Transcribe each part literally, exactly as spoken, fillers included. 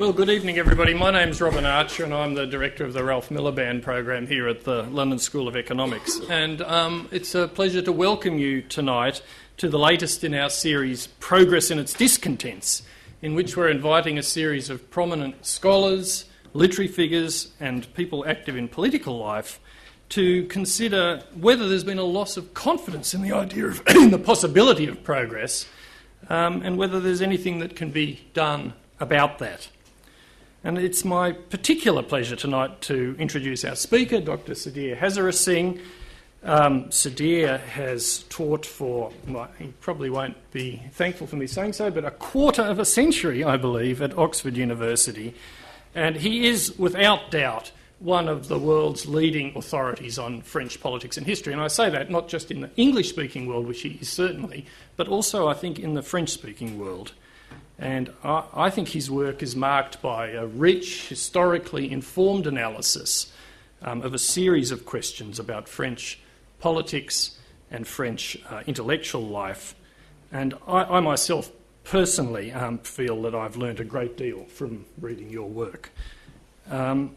Well, good evening, everybody. My name's Robin Archer, and I'm the director of the Ralph Miliband Programme here at the London School of Economics. And um, it's a pleasure to welcome you tonight to the latest in our series, Progress and Its Discontents, in which we're inviting a series of prominent scholars, literary figures, and people active in political life to consider whether there's been a loss of confidence in the idea of in the possibility of progress, um, and whether there's anything that can be done about that. And it's my particular pleasure tonight to introduce our speaker, Doctor Sudhir Hazareesingh. Um, Sudhir has taught for, well, he probably won't be thankful for me saying so, but a quarter of a century, I believe, at Oxford University. And he is, without doubt, one of the world's leading authorities on French politics and history. And I say that not just in the English-speaking world, which he is certainly, but also, I think, in the French-speaking world. And I, I think his work is marked by a rich, historically informed analysis um, of a series of questions about French politics and French uh, intellectual life. And I, I myself personally um, feel that I've learned a great deal from reading your work. Um,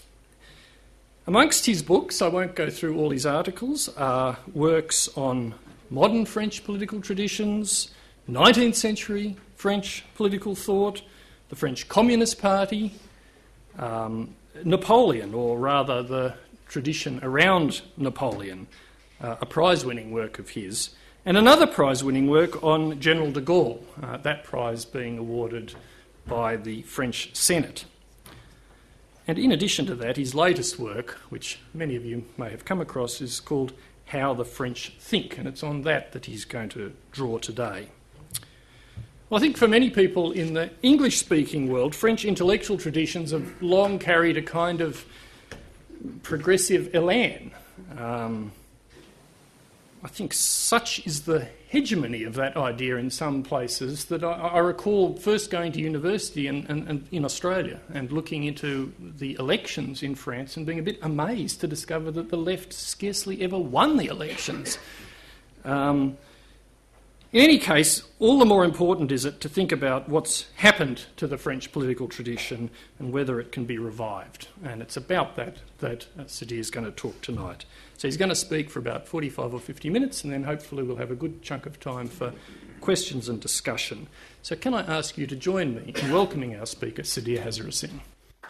amongst his books, I won't go through all his articles, are works on modern French political traditions, nineteenth century French political thought, the French Communist Party, um, Napoleon, or rather the tradition around Napoleon, uh, a prize-winning work of his, and another prize-winning work on General de Gaulle, uh, that prize being awarded by the French Senate. And in addition to that, his latest work, which many of you may have come across, is called How the French Think, and it's on that that he's going to draw today. Well, I think for many people in the English-speaking world, French intellectual traditions have long carried a kind of progressive elan. Um, I think such is the hegemony of that idea in some places that I, I recall first going to university and, and, and in Australia and looking into the elections in France and being a bit amazed to discover that the left scarcely ever won the elections. Um, In any case, all the more important is it to think about what's happened to the French political tradition and whether it can be revived. And it's about that that uh, Sudhir is going to talk tonight. So he's going to speak for about forty-five or fifty minutes, and then hopefully we'll have a good chunk of time for questions and discussion. So can I ask you to join me in welcoming our speaker, Sudhir Hazareesingh.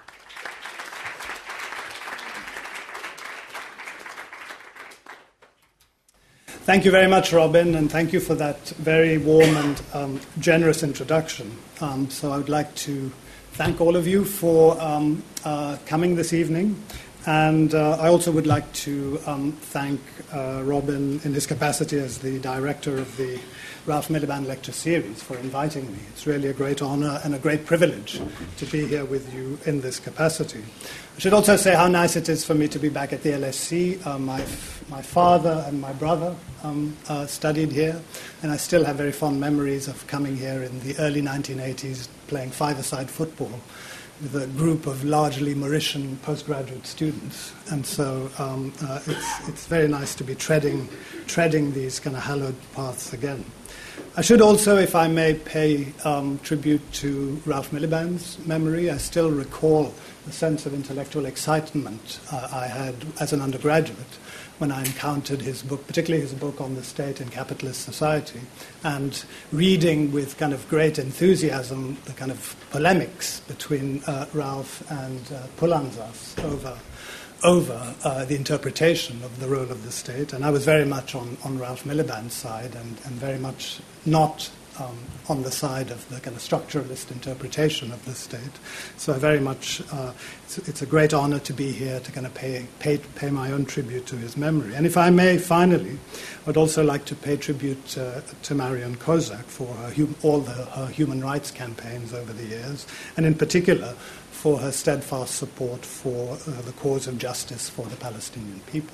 Thank you very much, Robin, and thank you for that very warm and um, generous introduction. Um, so I would like to thank all of you for um, uh, coming this evening, and uh, I also would like to um, thank uh, Robin in his capacity as the director of the Ralph Miliband Lecture Series for inviting me. It's really a great honour and a great privilege to be here with you in this capacity. I should also say how nice it is for me to be back at the L S C. Uh, my, f- my father and my brother um, uh, studied here, and I still have very fond memories of coming here in the early nineteen eighties, playing five-a-side football with a group of largely Mauritian postgraduate students. And so um, uh, it's, it's very nice to be treading, treading these kind of hallowed paths again. I should also, if I may, pay um, tribute to Ralph Miliband's memory. I still recall the sense of intellectual excitement uh, I had as an undergraduate when I encountered his book, particularly his book on the state and capitalist society, and reading with kind of great enthusiasm the kind of polemics between uh, Ralph and uh, Poulanzas over over uh, the interpretation of the role of the state. And I was very much on, on Ralph Miliband's side and, and very much not um, on the side of the kind of structuralist interpretation of the state. So I very much, uh, it's, it's a great honor to be here to kind of pay, pay, pay my own tribute to his memory. And if I may, finally, I would also like to pay tribute uh, to Marion Kozak for her hum- all the, her human rights campaigns over the years, and in particular, for her steadfast support for uh, the cause of justice for the Palestinian people.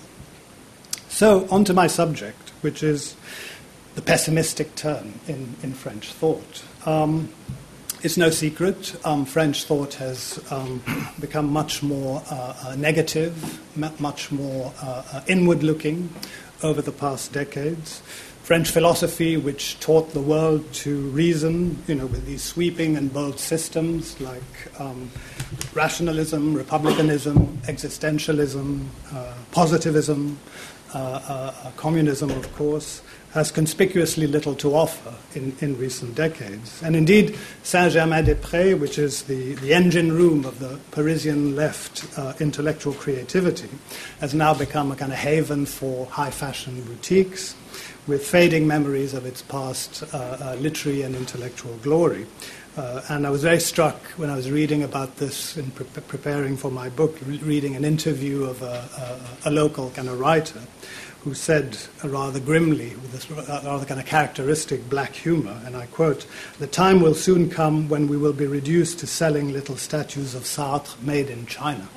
So, on to my subject, which is the pessimistic turn in, in French thought. Um, it's no secret, um, French thought has um, become much more uh, uh, negative, m- much more uh, uh, inward-looking over the past decades. French philosophy, which taught the world to reason, you know, with these sweeping and bold systems like um, rationalism, republicanism, existentialism, uh, positivism, uh, uh, communism, of course, has conspicuously little to offer in, in recent decades. And indeed, Saint-Germain-des-Prés, which is the, the engine room of the Parisian left uh, intellectual creativity, has now become a kind of haven for high-fashion boutiques, with fading memories of its past uh, uh, literary and intellectual glory. Uh, and I was very struck when I was reading about this in pre- preparing for my book, re- reading an interview of a, a, a local kind of writer who said uh, rather grimly, with this rather kind of characteristic black humor, and I quote, "The time will soon come when we will be reduced to selling little statues of Sartre made in China."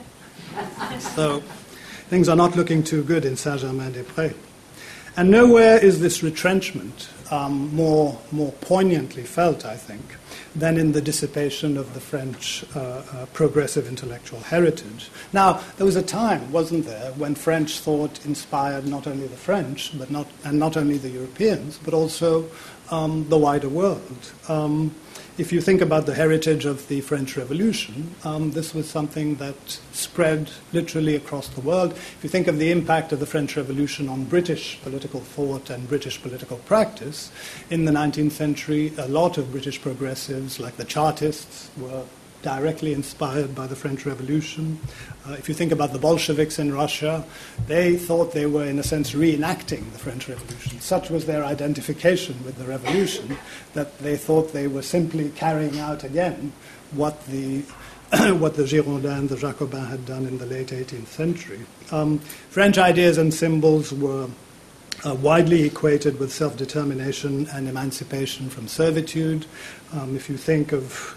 So things are not looking too good in Saint-Germain-des-Prés. And nowhere is this retrenchment um, more, more poignantly felt, I think, than in the dissipation of the French uh, uh, progressive intellectual heritage. Now, there was a time, wasn't there, when French thought inspired not only the French, but not, and not only the Europeans, but also um, the wider world. Um, If you think about the heritage of the French Revolution, um, this was something that spread literally across the world. If you think of the impact of the French Revolution on British political thought and British political practice, in the nineteenth century, a lot of British progressives, like the Chartists, were directly inspired by the French Revolution. Uh, if you think about the Bolsheviks in Russia, they thought they were, in a sense, reenacting the French Revolution. Such was their identification with the revolution that they thought they were simply carrying out again what the what the Girondins, the Jacobins, had done in the late eighteenth century. Um, French ideas and symbols were uh, widely equated with self-determination and emancipation from servitude. Um, if you think of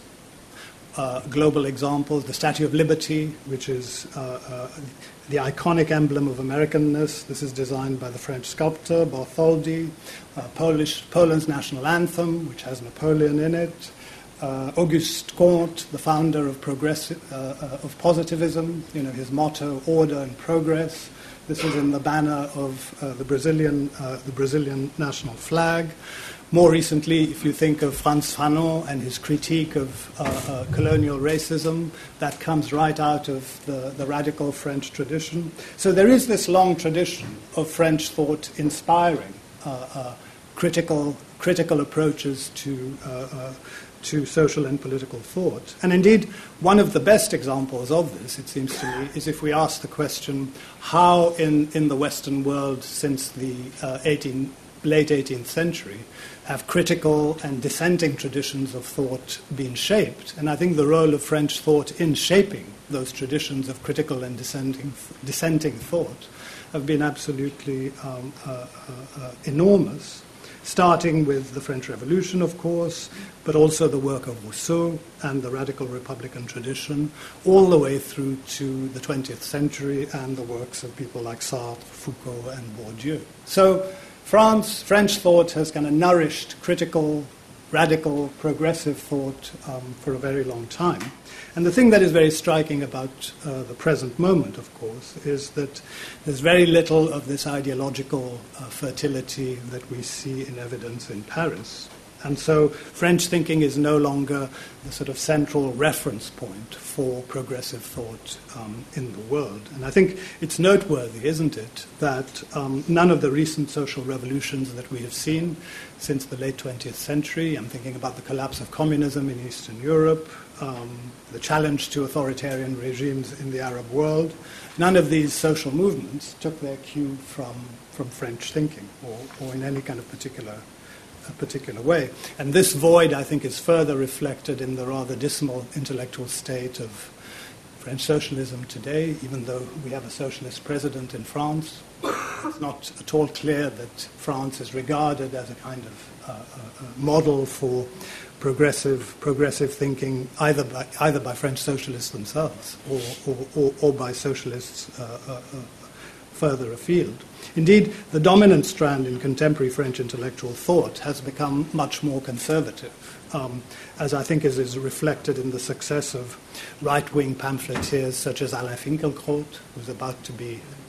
Uh, global examples, the Statue of Liberty, which is uh, uh, the iconic emblem of Americanness. This is designed by the French sculptor Bartholdi. Uh, Polish, Poland's national anthem, which has Napoleon in it. Uh, Auguste Comte, the founder of progressive, uh, uh, of positivism, you know, his motto, order and progress. This is in the banner of uh, the Brazilian, uh, the Brazilian national flag. More recently, if you think of Frantz Fanon and his critique of uh, uh, colonial racism, that comes right out of the, the radical French tradition. So there is this long tradition of French thought inspiring uh, uh, critical, critical approaches to, uh, uh, to social and political thought. And indeed, one of the best examples of this, it seems to me, is if we ask the question, how in, in the Western world since the uh, eighteen, late eighteenth century have critical and dissenting traditions of thought been shaped? And I think the role of French thought in shaping those traditions of critical and dissenting, dissenting thought have been absolutely um, uh, uh, uh, enormous, starting with the French Revolution, of course, but also the work of Rousseau and the radical republican tradition, all the way through to the twentieth century and the works of people like Sartre, Foucault, and Bourdieu. So France, French thought has kind of nourished critical, radical, progressive thought um, for a very long time. And the thing that is very striking about uh, the present moment, of course, is that there's very little of this ideological uh, fertility that we see in evidence in Paris. And so French thinking is no longer the sort of central reference point for progressive thought um, in the world. And I think it's noteworthy, isn't it, that um, none of the recent social revolutions that we have seen since the late twentieth century, I'm thinking about the collapse of communism in Eastern Europe, um, the challenge to authoritarian regimes in the Arab world, none of these social movements took their cue from, from French thinking or, or in any kind of particular a particular way. And this void, I think, is further reflected in the rather dismal intellectual state of French socialism today, even though we have a socialist president in France. It's not at all clear that France is regarded as a kind of uh, a model for progressive progressive thinking, either by, either by French socialists themselves or, or, or, or by socialists uh, uh, uh, further afield. Indeed, the dominant strand in contemporary French intellectual thought has become much more conservative, um, as I think is, is reflected in the success of right-wing pamphleteers such as Alain Finkielkraut, who's about to be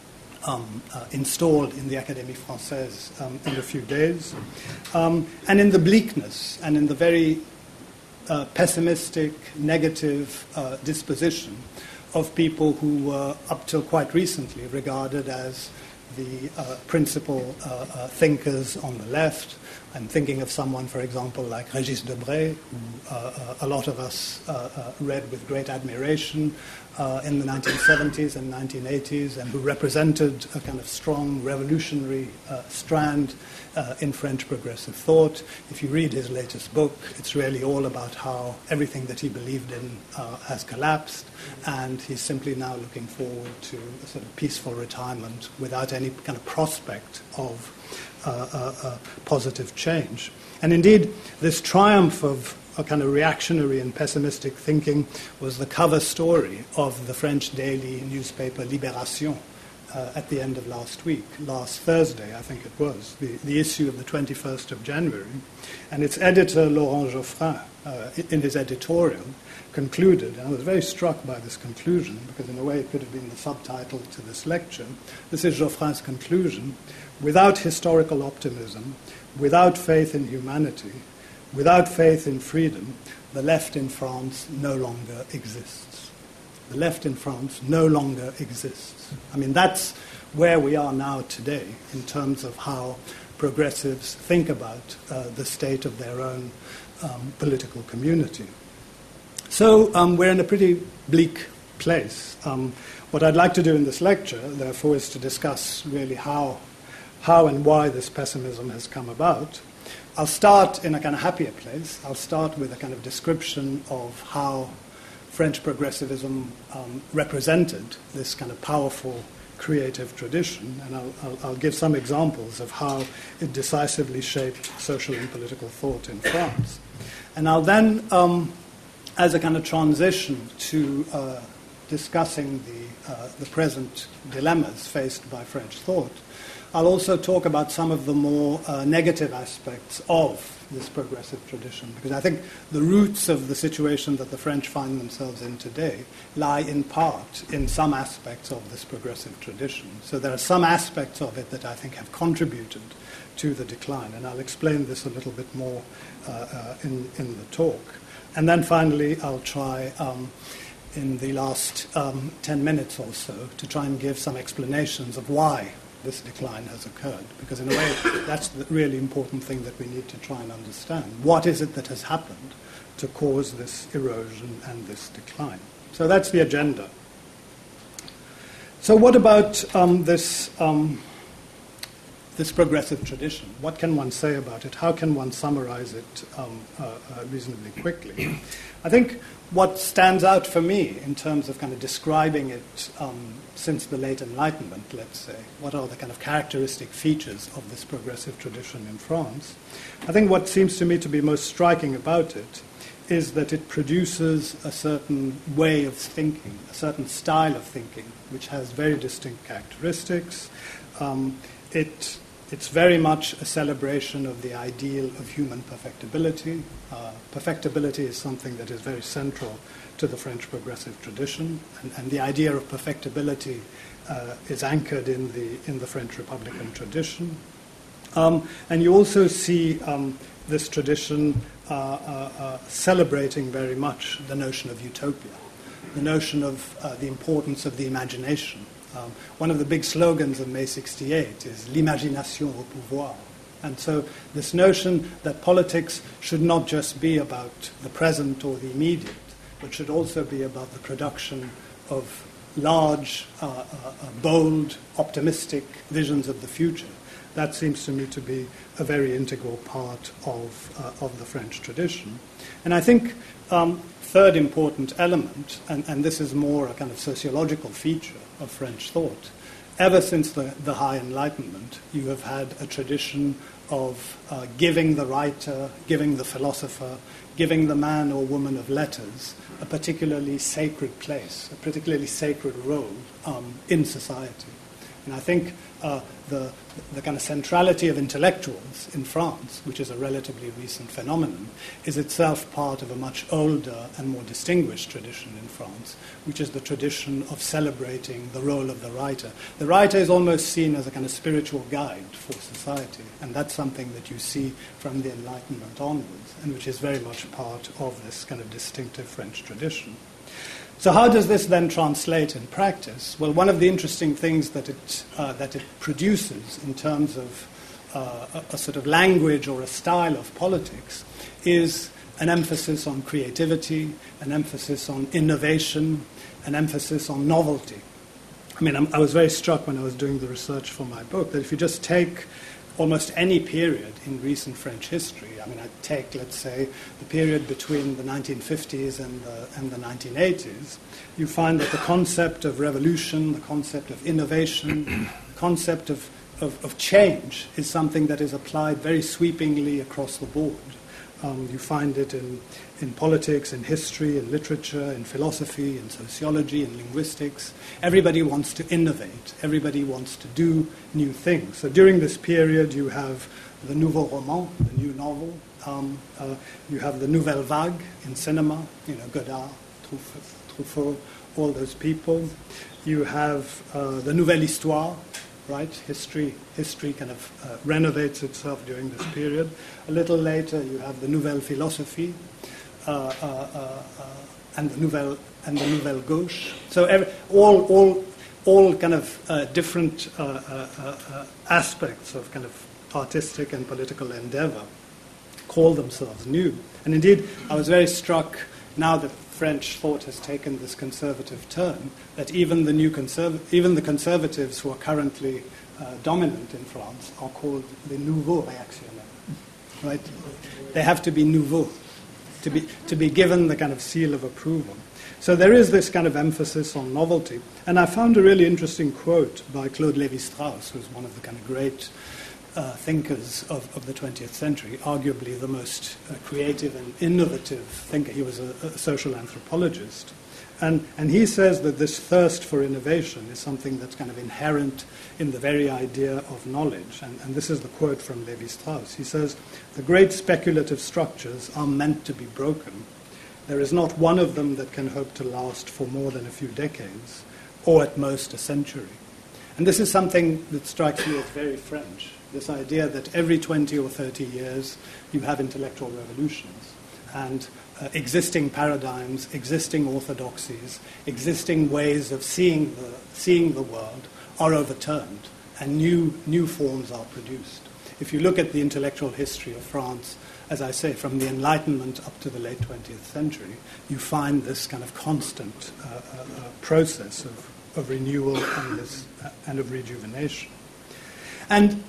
um, uh, installed in the Académie Française um, in a few days, um, and in the bleakness and in the very uh, pessimistic, negative uh, disposition of people who were, up till quite recently, regarded as the uh, principal uh, uh, thinkers on the left. I'm thinking of someone, for example, like Régis Debray, who uh, uh, a lot of us uh, uh, read with great admiration uh, in the nineteen seventies and nineteen eighties, and who represented a kind of strong revolutionary uh, strand uh, in French progressive thought. If you read his latest book, it's really all about how everything that he believed in uh, has collapsed, and he's simply now looking forward to a sort of peaceful retirement without any kind of prospect of uh, uh, uh, positive change. And indeed, this triumph of a kind of reactionary and pessimistic thinking was the cover story of the French daily newspaper Libération uh, at the end of last week, last Thursday, I think it was, the, the issue of the twenty-first of January. And its editor, Laurent Geoffrin, uh, in his editorial, concluded, and I was very struck by this conclusion, because in a way it could have been the subtitle to this lecture. This is Geoffrin's conclusion: without historical optimism, without faith in humanity, without faith in freedom, the left in France no longer exists. The left in France no longer exists. I mean, that's where we are now today in terms of how progressives think about uh, the state of their own um, political community. So um, we're in a pretty bleak place. Um, what I'd like to do in this lecture, therefore, is to discuss really how, how and why this pessimism has come about. I'll start in a kind of happier place. I'll start with a kind of description of how French progressivism um, represented this kind of powerful creative tradition, and I'll, I'll, I'll give some examples of how it decisively shaped social and political thought in France. And I'll then, um, as a kind of transition to uh, discussing the, uh, the present dilemmas faced by French thought, I'll also talk about some of the more uh, negative aspects of this progressive tradition, because I think the roots of the situation that the French find themselves in today lie in part in some aspects of this progressive tradition. So there are some aspects of it that I think have contributed to the decline, and I'll explain this a little bit more uh, uh, in, in the talk. And then finally, I'll try um, in the last um, ten minutes or so to try and give some explanations of why this decline has occurred, because in a way that's the really important thing that we need to try and understand. What is it that has happened to cause this erosion and this decline? So that's the agenda. So what about um, this, um, this progressive tradition? What can one say about it? How can one summarize it um, uh, uh, reasonably quickly? I think what stands out for me in terms of kind of describing it um, since the late Enlightenment, let's say, what are the kind of characteristic features of this progressive tradition in France? I think what seems to me to be most striking about it is that it produces a certain way of thinking, a certain style of thinking, which has very distinct characteristics. Um, it It's very much a celebration of the ideal of human perfectibility. Uh, perfectibility is something that is very central to the French progressive tradition, and, and the idea of perfectibility uh, is anchored in the in the French Republican tradition. Um, and you also see um, this tradition uh, uh, uh, celebrating very much the notion of utopia, the notion of uh, the importance of the imagination. Um, one of the big slogans of May sixty-eight is l'imagination au pouvoir. And so this notion that politics should not just be about the present or the immediate, but should also be about the production of large, uh, uh, bold, optimistic visions of the future. That seems to me to be a very integral part of, uh, of the French tradition. And I think um, third important element, and, and this is more a kind of sociological feature of French thought, ever since the, the High Enlightenment, you have had a tradition of uh, giving the writer, giving the philosopher, giving the man or woman of letters a particularly sacred place, a particularly sacred role um, in society. And I think uh, the, the kind of centrality of intellectuals in France, which is a relatively recent phenomenon, is itself part of a much older and more distinguished tradition in France, which is the tradition of celebrating the role of the writer. The writer is almost seen as a kind of spiritual guide for society, and that's something that you see from the Enlightenment onwards, and which is very much part of this kind of distinctive French tradition. So how does this then translate in practice? Well, one of the interesting things that it, uh, that it produces in terms of uh, a, a sort of language or a style of politics is an emphasis on creativity, an emphasis on innovation, an emphasis on novelty. I mean, I'm, I was very struck when I was doing the research for my book that if you just take almost any period in recent French history, I mean, I take, let's say, the period between the nineteen fifties and the, and the nineteen eighties, you find that the concept of revolution, the concept of innovation, the concept of, of, of change is something that is applied very sweepingly across the board. Um, you find it in, in politics, in history, in literature, in philosophy, in sociology, in linguistics. Everybody wants to innovate. Everybody wants to do new things. So during this period, you have the nouveau roman, the new novel. Um, uh, you have the nouvelle vague in cinema, you know, Godard, Truffaut, all those people. You have uh, the nouvelle histoire, right? History, history kind of uh, renovates itself during this period. A little later, you have the nouvelle philosophie uh, uh, uh, uh, and the nouvelle and the nouvelle gauche. So every, all, all, all kind of uh, different uh, uh, uh, aspects of kind of artistic and political endeavor call themselves new. And indeed, I was very struck now that French thought has taken this conservative turn, that even the new conserv- even the conservatives who are currently uh, dominant in France are called les nouveaux réactionnaires. Right? They have to be nouveaux, to be to be given the kind of seal of approval. So there is this kind of emphasis on novelty. And I found a really interesting quote by Claude Lévi-Strauss, who's one of the kind of great Uh, thinkers of, of the twentieth century, arguably the most uh, creative and innovative thinker. He was a, a social anthropologist. And, and he says that this thirst for innovation is something that's kind of inherent in the very idea of knowledge. And, and this is the quote from Lévi-Strauss. He says, "The great speculative structures are meant to be broken. There is not one of them that can hope to last for more than a few decades, or at most a century." And this is something that strikes me as very French. This idea that every twenty or thirty years you have intellectual revolutions and uh, existing paradigms, existing orthodoxies, existing ways of seeing the, seeing the world are overturned and new, new forms are produced. If you look at the intellectual history of France, as I say, from the Enlightenment up to the late twentieth century, you find this kind of constant uh, uh, uh, process of, of renewal and, this, uh, and of rejuvenation. And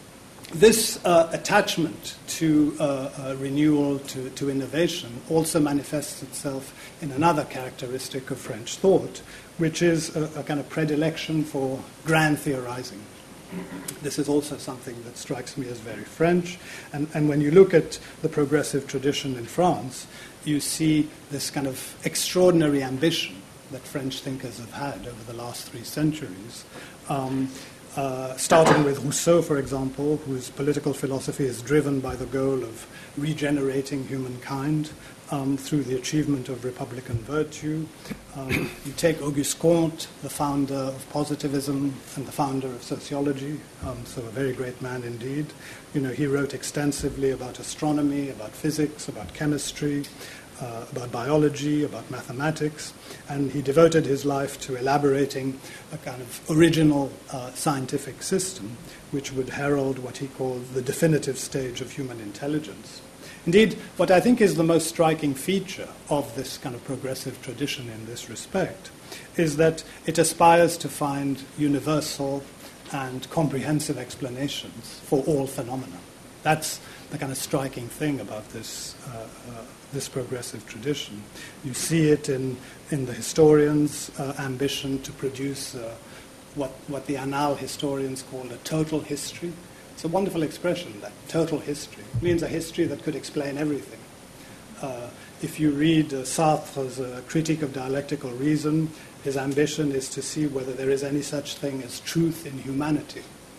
this uh, attachment to uh, uh, renewal, to, to innovation, also manifests itself in another characteristic of French thought, which is a, a kind of predilection for grand theorizing. This is also something that strikes me as very French. And, and when you look at the progressive tradition in France, you see this kind of extraordinary ambition that French thinkers have had over the last three centuries. Um, Uh, starting with Rousseau, for example, whose political philosophy is driven by the goal of regenerating humankind um, through the achievement of republican virtue. Um, you take Auguste Comte, the founder of positivism and the founder of sociology, um, so a very great man indeed. You know, he wrote extensively about astronomy, about physics, about chemistry, Uh, about biology, about mathematics, and he devoted his life to elaborating a kind of original uh, scientific system which would herald what he called the definitive stage of human intelligence. Indeed, what I think is the most striking feature of this kind of progressive tradition in this respect is that it aspires to find universal and comprehensive explanations for all phenomena. That's the kind of striking thing about this uh, uh, this progressive tradition. You see it in, in the historians' uh, ambition to produce uh, what, what the Annales historians call a total history. It's a wonderful expression, that total history. It means a history that could explain everything. Uh, if you read uh, Sartre's uh, Critique of Dialectical Reason, his ambition is to see whether there is any such thing as truth in humanity.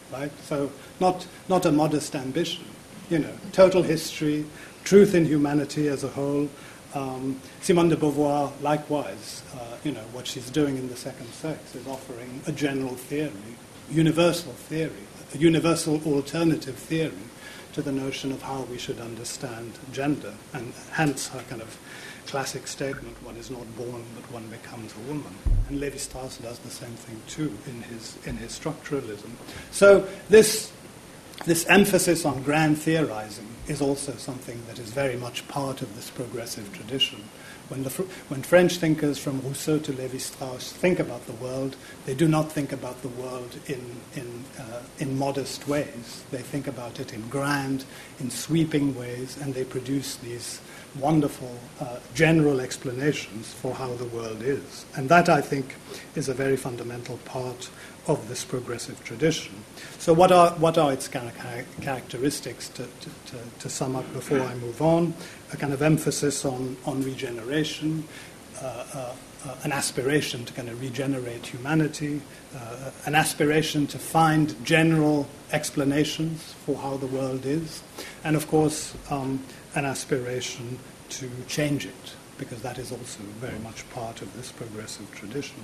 right? So not, not a modest ambition, you know, total history, truth in humanity as a whole. Um, Simone de Beauvoir, likewise, uh, you know, what she's doing in The Second Sex is offering a general theory, universal theory, a universal alternative theory to the notion of how we should understand gender, and hence her kind of classic statement, one is not born, but one becomes a woman. And Lévi-Strauss does the same thing too in his, in his structuralism. So this, this emphasis on grand theorizing is also something that is very much part of this progressive tradition. When, the, when French thinkers from Rousseau to Lévi-Strauss think about the world, they do not think about the world in, in, uh, in modest ways. They think about it in grand, in sweeping ways, and they produce these wonderful uh, general explanations for how the world is. And that, I think, is a very fundamental part of this progressive tradition. So what are, what are its char- characteristics, to, to, to, to sum up before I move on? A kind of emphasis on, on regeneration, uh, uh, uh, an aspiration to kind of regenerate humanity, uh, an aspiration to find general explanations for how the world is, and of course um, an aspiration to change it, because that is also very much part of this progressive tradition.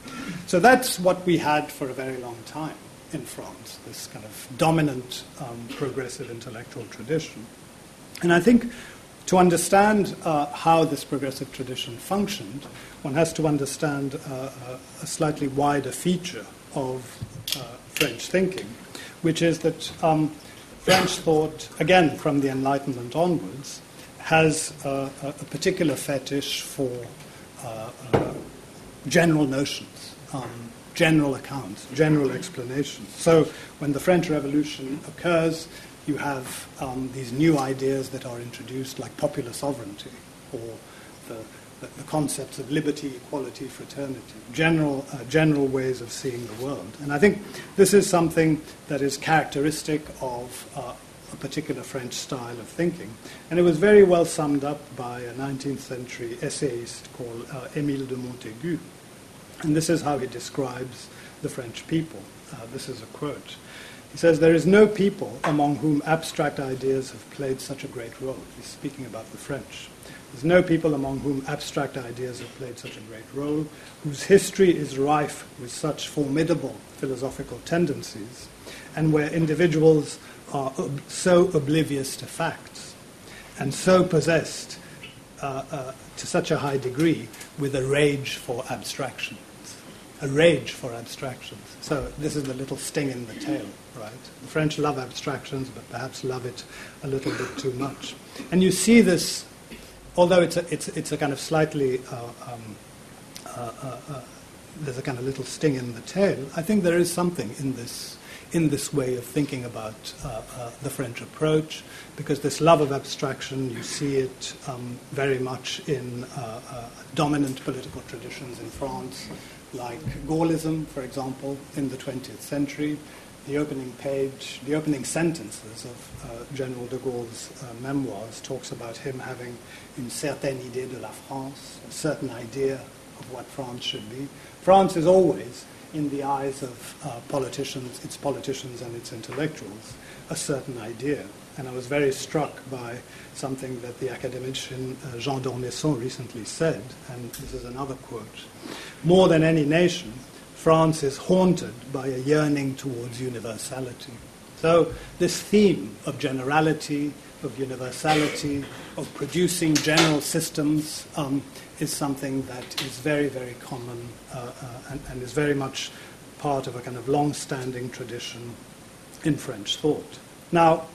So that's what we had for a very long time in France, this kind of dominant um, progressive intellectual tradition. And I think to understand uh, how this progressive tradition functioned, one has to understand uh, a slightly wider feature of uh, French thinking, which is that um, French thought, again from the Enlightenment onwards, has uh, a, a particular fetish for uh, uh, general notions, um, general accounts, general explanations. So when the French Revolution occurs, you have um, these new ideas that are introduced, like popular sovereignty, or the, the, the concepts of liberty, equality, fraternity, general, uh, general ways of seeing the world. And I think this is something that is characteristic of uh, a particular French style of thinking. And it was very well summed up by a nineteenth century essayist called uh, Émile de Montaigu. And this is how he describes the French people. Uh, this is a quote. He says, "There is no people among whom abstract ideas have played such a great role." He's speaking about the French. "There's no people among whom abstract ideas have played such a great role, whose history is rife with such formidable philosophical tendencies, and where individuals are ob- so oblivious to facts, and so possessed uh, uh, to such a high degree with a rage for abstractions." A rage for abstractions. So this is the little sting in the tail, right? The French love abstractions, but perhaps love it a little bit too much. And you see this, although it's a, it's, it's a kind of slightly, uh, um, uh, uh, uh, there's a kind of little sting in the tail, I think there is something in this in this way of thinking about uh, uh, the French approach, because this love of abstraction, you see it um, very much in uh, uh, dominant political traditions in France, like Gaullism, for example, in the twentieth century. The opening page, the opening sentences of uh, General de Gaulle's uh, memoirs talks about him having une certaine idée de la France, a certain idea of what France should be. France is always, in the eyes of uh, politicians, its politicians and its intellectuals, a certain idea. And I was very struck by something that the academician uh, Jean d'Ormesson recently said, and this is another quote. "More than any nation, France is haunted by a yearning towards universality." So this theme of generality, of universality, of producing general systems um, is something that is very, very common uh, uh, and, and is very much part of a kind of long-standing tradition in French thought. Now,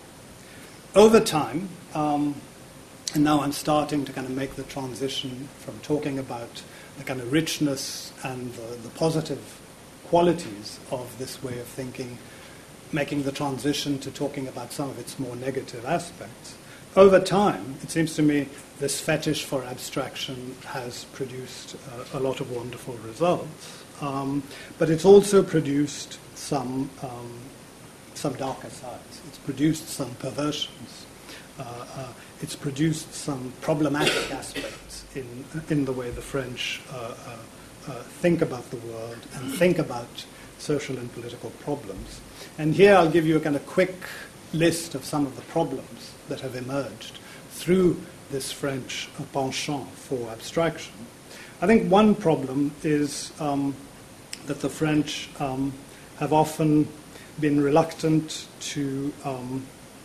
over time, um, and now I'm starting to kind of make the transition from talking about the kind of richness and the, the positive qualities of this way of thinking, making the transition to talking about some of its more negative aspects. Over time, it seems to me, this fetish for abstraction has produced uh, a lot of wonderful results, um, but it's also produced some um, some darker sides. It's produced some perversions. Uh, uh, it's produced some problematic aspects in in the way the French uh, uh, uh, think about the world and think about social and political problems. And here I'll give you a kind of quick list of some of the problems that have emerged through this French penchant for abstraction. I think one problem is um, that the French um, have often been reluctant to, um,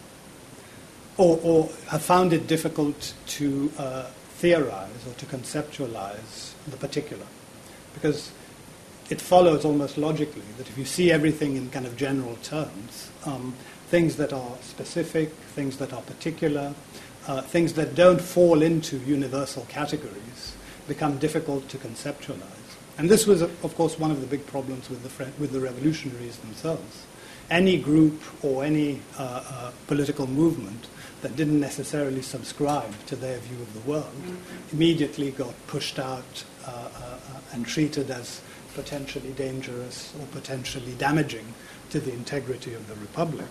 or, or have found it difficult to uh, theorize or to conceptualize the particular. Because it follows almost logically that if you see everything in kind of general terms, um, things that are specific, things that are particular, uh, things that don't fall into universal categories become difficult to conceptualize. And this was, of course, one of the big problems with the, French, with the revolutionaries themselves. Any group or any uh, uh, political movement that didn't necessarily subscribe to their view of the world immediately got pushed out uh, uh, and treated as potentially dangerous or potentially damaging to the integrity of the Republic.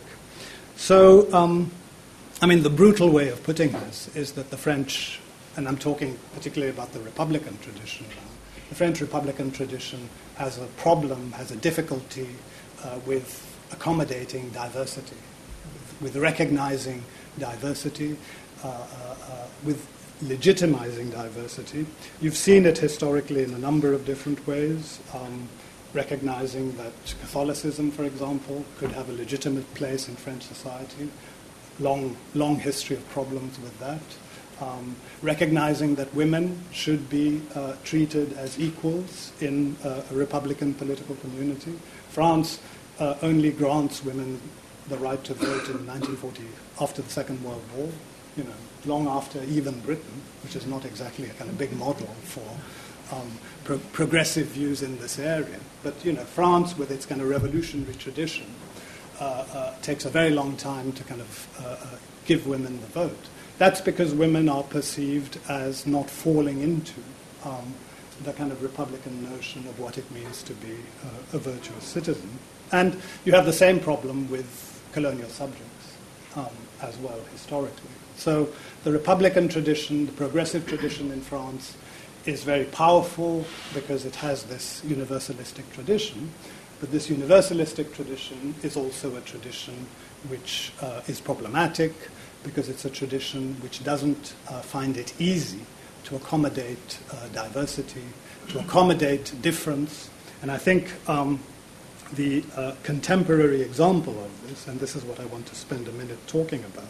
So, um, I mean, the brutal way of putting this is that the French, and I'm talking particularly about the Republican tradition now, the French Republican tradition has a problem, has a difficulty uh, with accommodating diversity, with, with recognizing diversity, uh, uh, uh, with legitimizing diversity. You've seen it historically in a number of different ways, um, recognizing that Catholicism, for example, could have a legitimate place in French society. Long, long history of problems with that. Um, recognizing that women should be uh, treated as equals in uh, a Republican political community. France uh, only grants women the right to vote in nineteen forty, after the Second World War, you know, long after even Britain, which is not exactly a kind of big model for um, pro- progressive views in this area. But, you know, France, with its kind of revolutionary tradition, uh, uh, takes a very long time to kind of uh, uh, give women the vote. That's because women are perceived as not falling into um, the kind of Republican notion of what it means to be uh, a virtuous citizen. And you have the same problem with colonial subjects um, as well, historically. So the Republican tradition, the progressive tradition in France, is very powerful because it has this universalistic tradition. But this universalistic tradition is also a tradition which uh, is problematic, because it's a tradition which doesn't uh, find it easy to accommodate uh, diversity, to accommodate difference. And I think um, the uh, contemporary example of this, and this is what I want to spend a minute talking about,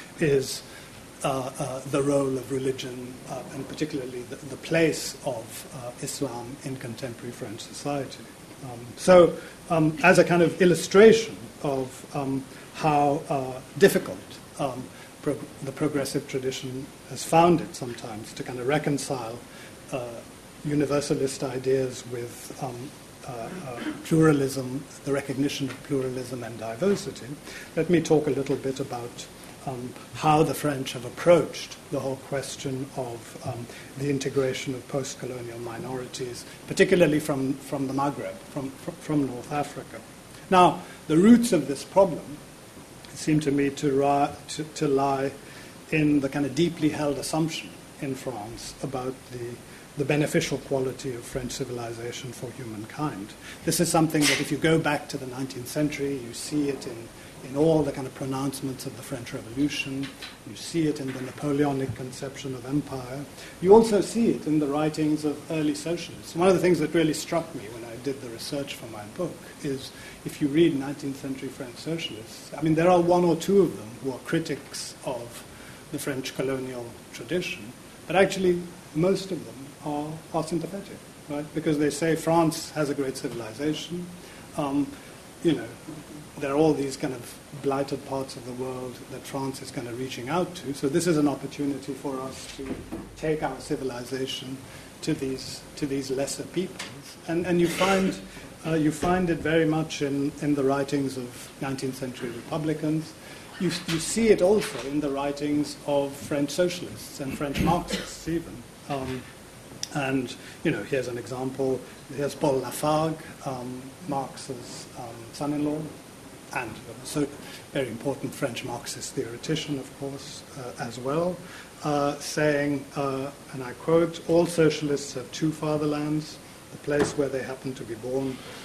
is uh, uh, the role of religion, uh, and particularly the, the place of uh, Islam in contemporary French society. Um, so um, as a kind of illustration of um, how uh, difficult um, Pro- the progressive tradition has found it sometimes to kind of reconcile uh, universalist ideas with um, uh, uh, pluralism, the recognition of pluralism and diversity. Let me talk a little bit about um, how the French have approached the whole question of um, the integration of post-colonial minorities, particularly from, from the Maghreb, from, from North Africa. Now, the roots of this problem seem to me to, ri- to, to lie in the kind of deeply held assumption in France about the, the beneficial quality of French civilization for humankind. This is something that if you go back to the nineteenth century, you see it in, in all the kind of pronouncements of the French Revolution, you see it in the Napoleonic conception of empire, you also see it in the writings of early socialists. One of the things that really struck me when I did the research for my book is if you read nineteenth century French socialists, I mean, there are one or two of them who are critics of the French colonial tradition, but actually most of them are, are sympathetic, right? Because they say France has a great civilization. Um, you know, there are all these kind of blighted parts of the world that France is kind of reaching out to. So this is an opportunity for us to take our civilization to these to these lesser peoples, and and you find. Uh, you find it very much in, in the writings of nineteenth century Republicans. You, you see it also in the writings of French socialists and French Marxists even. Um, and, you know, here's an example. Here's Paul Lafargue, um, Marx's um, son-in-law, and so very important French Marxist theoretician, of course, uh, as well, uh, saying, uh, and I quote, "All socialists have two fatherlands, the place where they happen to be born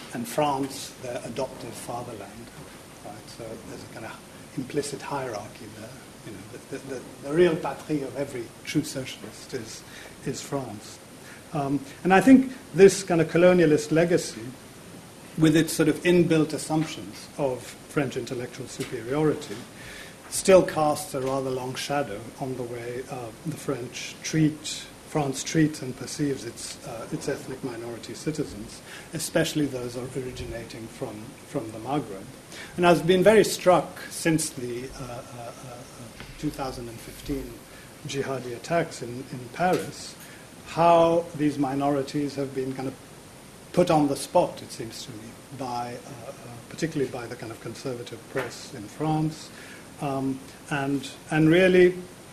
and France their adoptive fatherland. Right? So there's a kind of implicit hierarchy there. You know, the, the, the, the real patrie of every true socialist is, is France. Um, and I think this kind of colonialist legacy, with its sort of inbuilt assumptions of French intellectual superiority, still casts a rather long shadow on the way uh, the French treat, France treats and perceives its, uh, its ethnic minority citizens, especially those originating from, from the Maghreb. And I've been very struck since the uh, uh, uh, two thousand fifteen jihadi attacks in, in Paris, how these minorities have been kind of put on the spot, it seems to me, by, uh, uh, particularly by the kind of conservative press in France, um, and, and really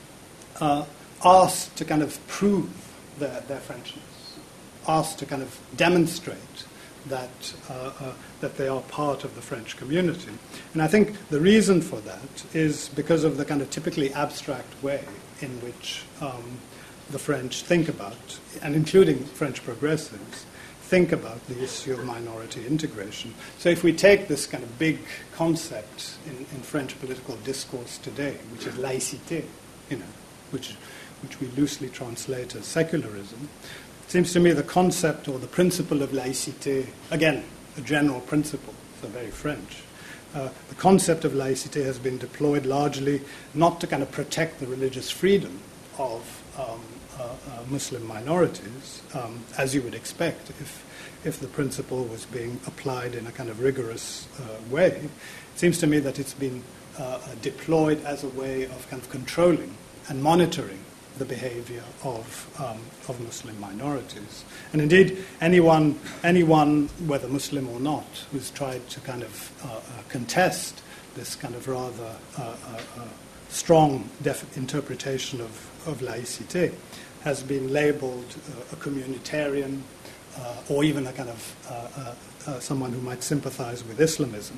uh, asked to kind of prove their, their Frenchness, asked to kind of demonstrate that, uh, uh, that they are part of the French community. And I think the reason for that is because of the kind of typically abstract way in which um, the French think about, and including French progressives, think about the issue of minority integration. So if we take this kind of big concept in, in French political discourse today, which is laïcité, you know, which, which we loosely translate as secularism, it seems to me the concept or the principle of laïcité, again, a general principle, so very French, uh, the concept of laïcité has been deployed largely not to kind of protect the religious freedom of um, uh, uh, Muslim minorities, um, as you would expect if, if the principle was being applied in a kind of rigorous uh, way. It seems to me that it's been uh, deployed as a way of kind of controlling and monitoring the behavior of, um, of Muslim minorities. And indeed, anyone, anyone, whether Muslim or not, who's tried to kind of uh, uh, contest this kind of rather uh, uh, uh, strong def- interpretation of, of laïcité has been labeled uh, a communitarian uh, or even a kind of uh, uh, uh, someone who might sympathize with Islamism.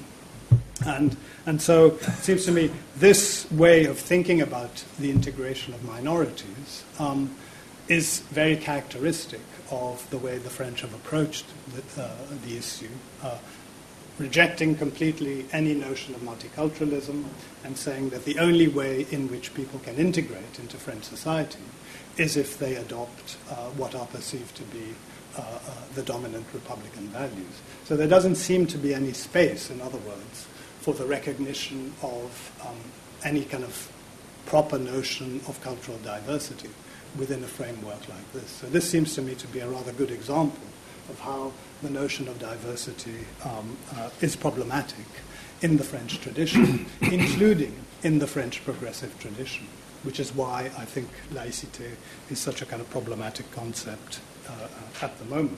And, and so it seems to me this way of thinking about the integration of minorities um, is very characteristic of the way the French have approached the, uh, the issue, uh, rejecting completely any notion of multiculturalism and saying that the only way in which people can integrate into French society is if they adopt uh, what are perceived to be uh, uh, the dominant Republican values. So there doesn't seem to be any space, in other words, for the recognition of um, any kind of proper notion of cultural diversity within a framework like this. So this seems to me to be a rather good example of how the notion of diversity um, uh, is problematic in the French tradition, including in the French progressive tradition, which is why I think laïcité is such a kind of problematic concept uh, uh, at the moment.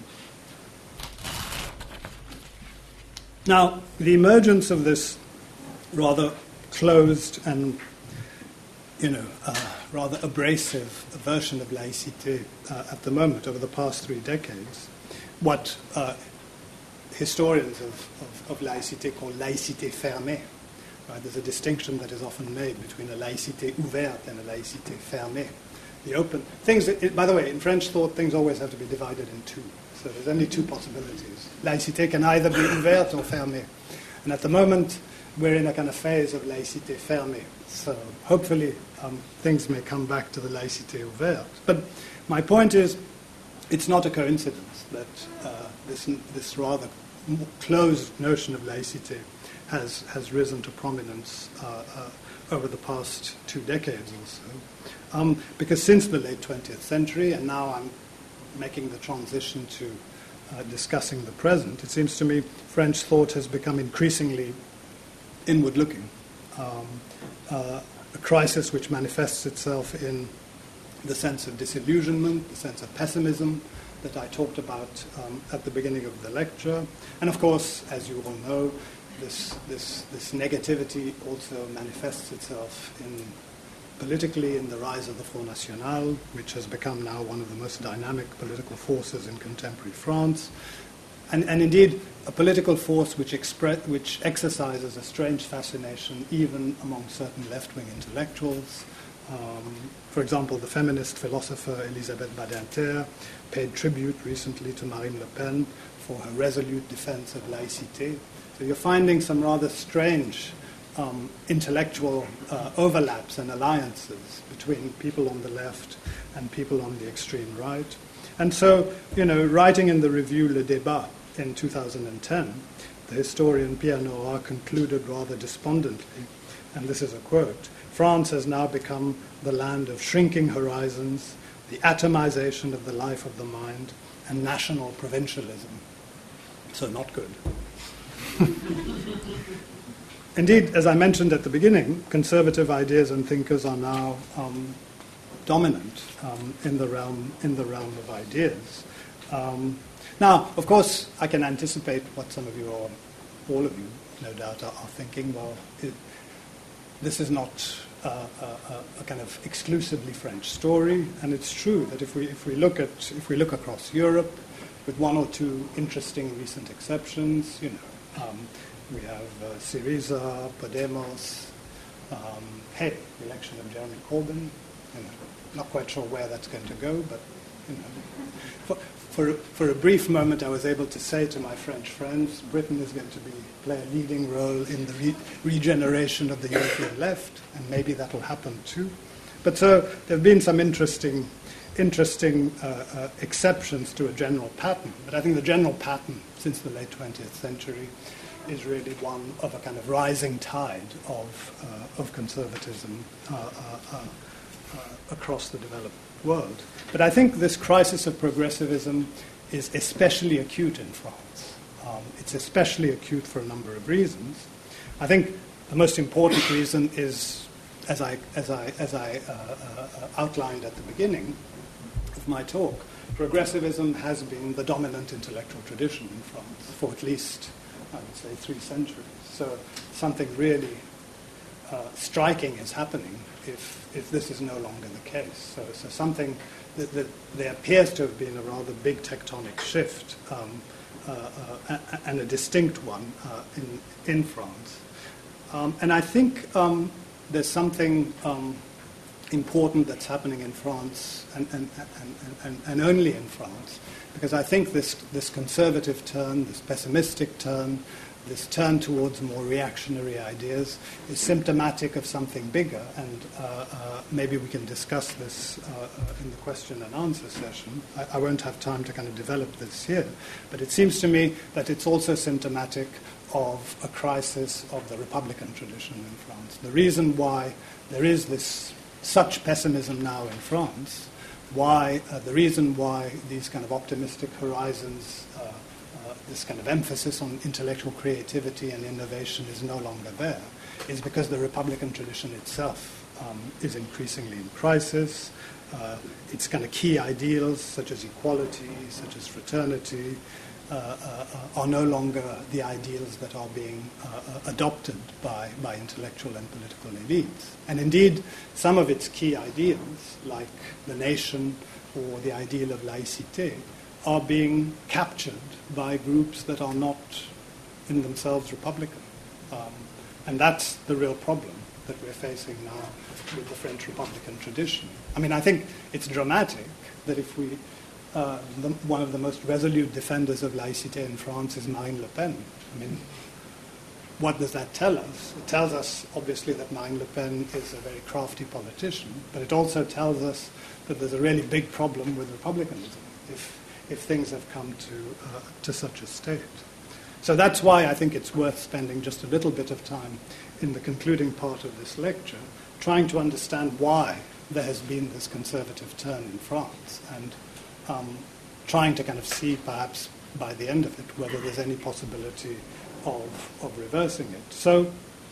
Now, the emergence of this rather closed and, you know, uh, rather abrasive version of laïcité uh, at the moment over the past three decades, what uh, historians of, of, of laïcité call laïcité fermée. Right? There's a distinction that is often made between a laïcité ouverte and a laïcité fermée. The open things. That, it, by the way, in French thought, things always have to be divided in two. So there's only two possibilities. Laïcité can either be ouverte or fermée. And at the moment, we're in a kind of phase of laïcité fermée. So hopefully um, things may come back to the laïcité ouverte. But my point is, it's not a coincidence that uh, this, this rather closed notion of laïcité has, has risen to prominence uh, uh, over the past two decades or so. Um, because since the late twentieth century, and now I'm making the transition to uh, discussing the present, it seems to me French thought has become increasingly inward-looking. Um, uh, a crisis which manifests itself in the sense of disillusionment, the sense of pessimism that I talked about um, at the beginning of the lecture. And of course, as you all know, this, this, this negativity also manifests itself in politically in the rise of the Front National, which has become now one of the most dynamic political forces in contemporary France, and, and indeed a political force which, expre- which exercises a strange fascination even among certain left-wing intellectuals. Um, for example, the feminist philosopher Elisabeth Badinter paid tribute recently to Marine Le Pen for her resolute defense of laïcité. So you're finding some rather strange um, intellectual uh, overlaps and alliances between people on the left and people on the extreme right. And so, you know, writing in the review Le Débat in two thousand ten, the historian Pierre Nora concluded rather despondently, and this is a quote, "France has now become the land of shrinking horizons, the atomization of the life of the mind, and national provincialism." So not good. Indeed, as I mentioned at the beginning, conservative ideas and thinkers are now um, dominant um, in the realm in the realm of ideas. Um, now, of course, I can anticipate what some of you, or all of you, no doubt, are, are thinking. Well, it, this is not uh, a, a kind of exclusively French story, and it's true that if we if we look at if we look across Europe, with one or two interesting recent exceptions, you know, um, we have uh, Syriza, Podemos, um, hey, the election of Jeremy Corbyn. You know, not quite sure where that's going to go, but you know, for, for for a brief moment, I was able to say to my French friends, Britain is going to be play a leading role in the re- regeneration of the European left, and maybe that will happen too. But so there have been some interesting. interesting uh, uh, exceptions to a general pattern. But I think the general pattern since the late twentieth century is really one of a kind of rising tide of, uh, of conservatism uh, uh, uh, uh, across the developed world. But I think this crisis of progressivism is especially acute in France. Um, it's especially acute for a number of reasons. I think the most important reason is, as I, as I, as I uh, uh, outlined at the beginning, my talk, progressivism has been the dominant intellectual tradition in France for at least, I would say, three centuries. So something really uh, striking is happening if if this is no longer the case. So, so something that, that there appears to have been a rather big tectonic shift, um, uh, uh, and a distinct one uh, in in France. Um, and I think um, there's something Um, important that's happening in France and, and, and, and, and only in France, because I think this, this conservative turn, this pessimistic turn, this turn towards more reactionary ideas is symptomatic of something bigger, and uh, uh, maybe we can discuss this uh, uh, in the question and answer session. I, I won't have time to kind of develop this here, but it seems to me that it's also symptomatic of a crisis of the Republican tradition in France. The reason why there is this such pessimism now in France, why uh, the reason why these kind of optimistic horizons, uh, uh, this kind of emphasis on intellectual creativity and innovation is no longer there, is because the Republican tradition itself um, is increasingly in crisis. Uh, its kind of key ideals, such as equality, such as fraternity, Uh, uh, are no longer the ideals that are being uh, adopted by, by intellectual and political elites. And indeed, some of its key ideals, like the nation or the ideal of laïcité, are being captured by groups that are not in themselves Republican. Um, and that's the real problem that we're facing now with the French Republican tradition. I mean, I think it's dramatic that if we Uh, the, one of the most resolute defenders of laïcité in France is Marine Le Pen. I mean, what does that tell us? It tells us, obviously, that Marine Le Pen is a very crafty politician, but it also tells us that there's a really big problem with republicanism if, if things have come to, uh, to such a state. So that's why I think it's worth spending just a little bit of time in the concluding part of this lecture trying to understand why there has been this conservative turn in France, and Um, trying to kind of see, perhaps, by the end of it, whether there's any possibility of, of reversing it. So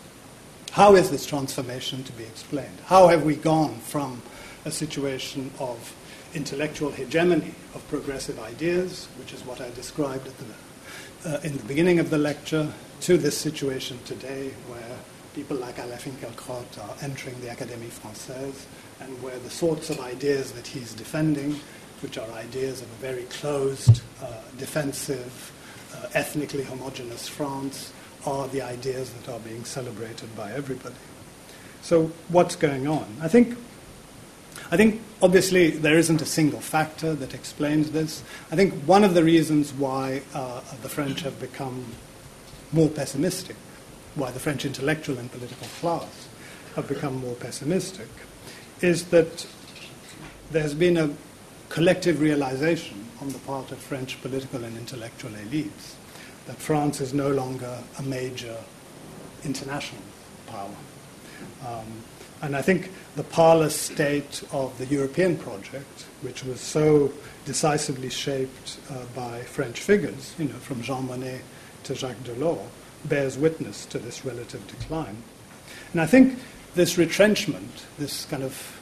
how is this transformation to be explained? How have we gone from a situation of intellectual hegemony of progressive ideas, which is what I described at the, uh, in the beginning of the lecture, to this situation today where people like Alain Finkielkraut are entering the Académie Française, and where the sorts of ideas that he's defending, which are ideas of a very closed, uh, defensive, uh, ethnically homogeneous France, are the ideas that are being celebrated by everybody. So what's going on? I think I think, obviously, there isn't a single factor that explains this. I think one of the reasons why uh, the French have become more pessimistic, why the French intellectual and political class have become more pessimistic, is that there's been a collective realization on the part of French political and intellectual elites that France is no longer a major international power. Um, and I think the parlous state of the European project, which was so decisively shaped uh, by French figures, you know, from Jean Monnet to Jacques Delors, bears witness to this relative decline. And I think this retrenchment, this kind of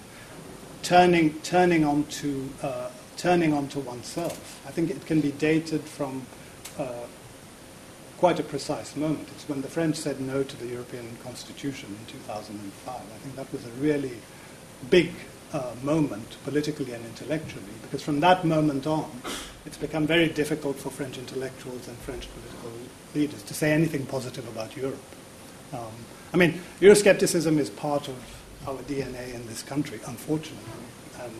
turning turning onto uh, turning onto oneself, I think it can be dated from uh, quite a precise moment. It's when the French said no to the European Constitution in two thousand five. I think that was a really big uh, moment, politically and intellectually, because from that moment on, it's become very difficult for French intellectuals and French political leaders to say anything positive about Europe. Um, I mean, Euroscepticism is part of our D N A in this country, unfortunately, and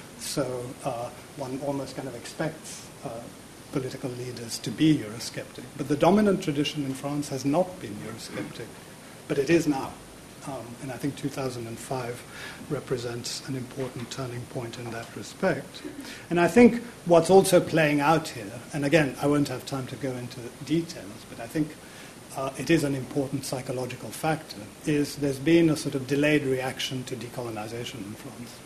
so uh, one almost kind of expects uh, political leaders to be Eurosceptic. But the dominant tradition in France has not been Eurosceptic, but it is now. Um, and I think two thousand five represents an important turning point in that respect. And I think what's also playing out here, and again, I won't have time to go into details, but I think uh, it is an important psychological factor, is there's been a sort of delayed reaction to decolonization in France.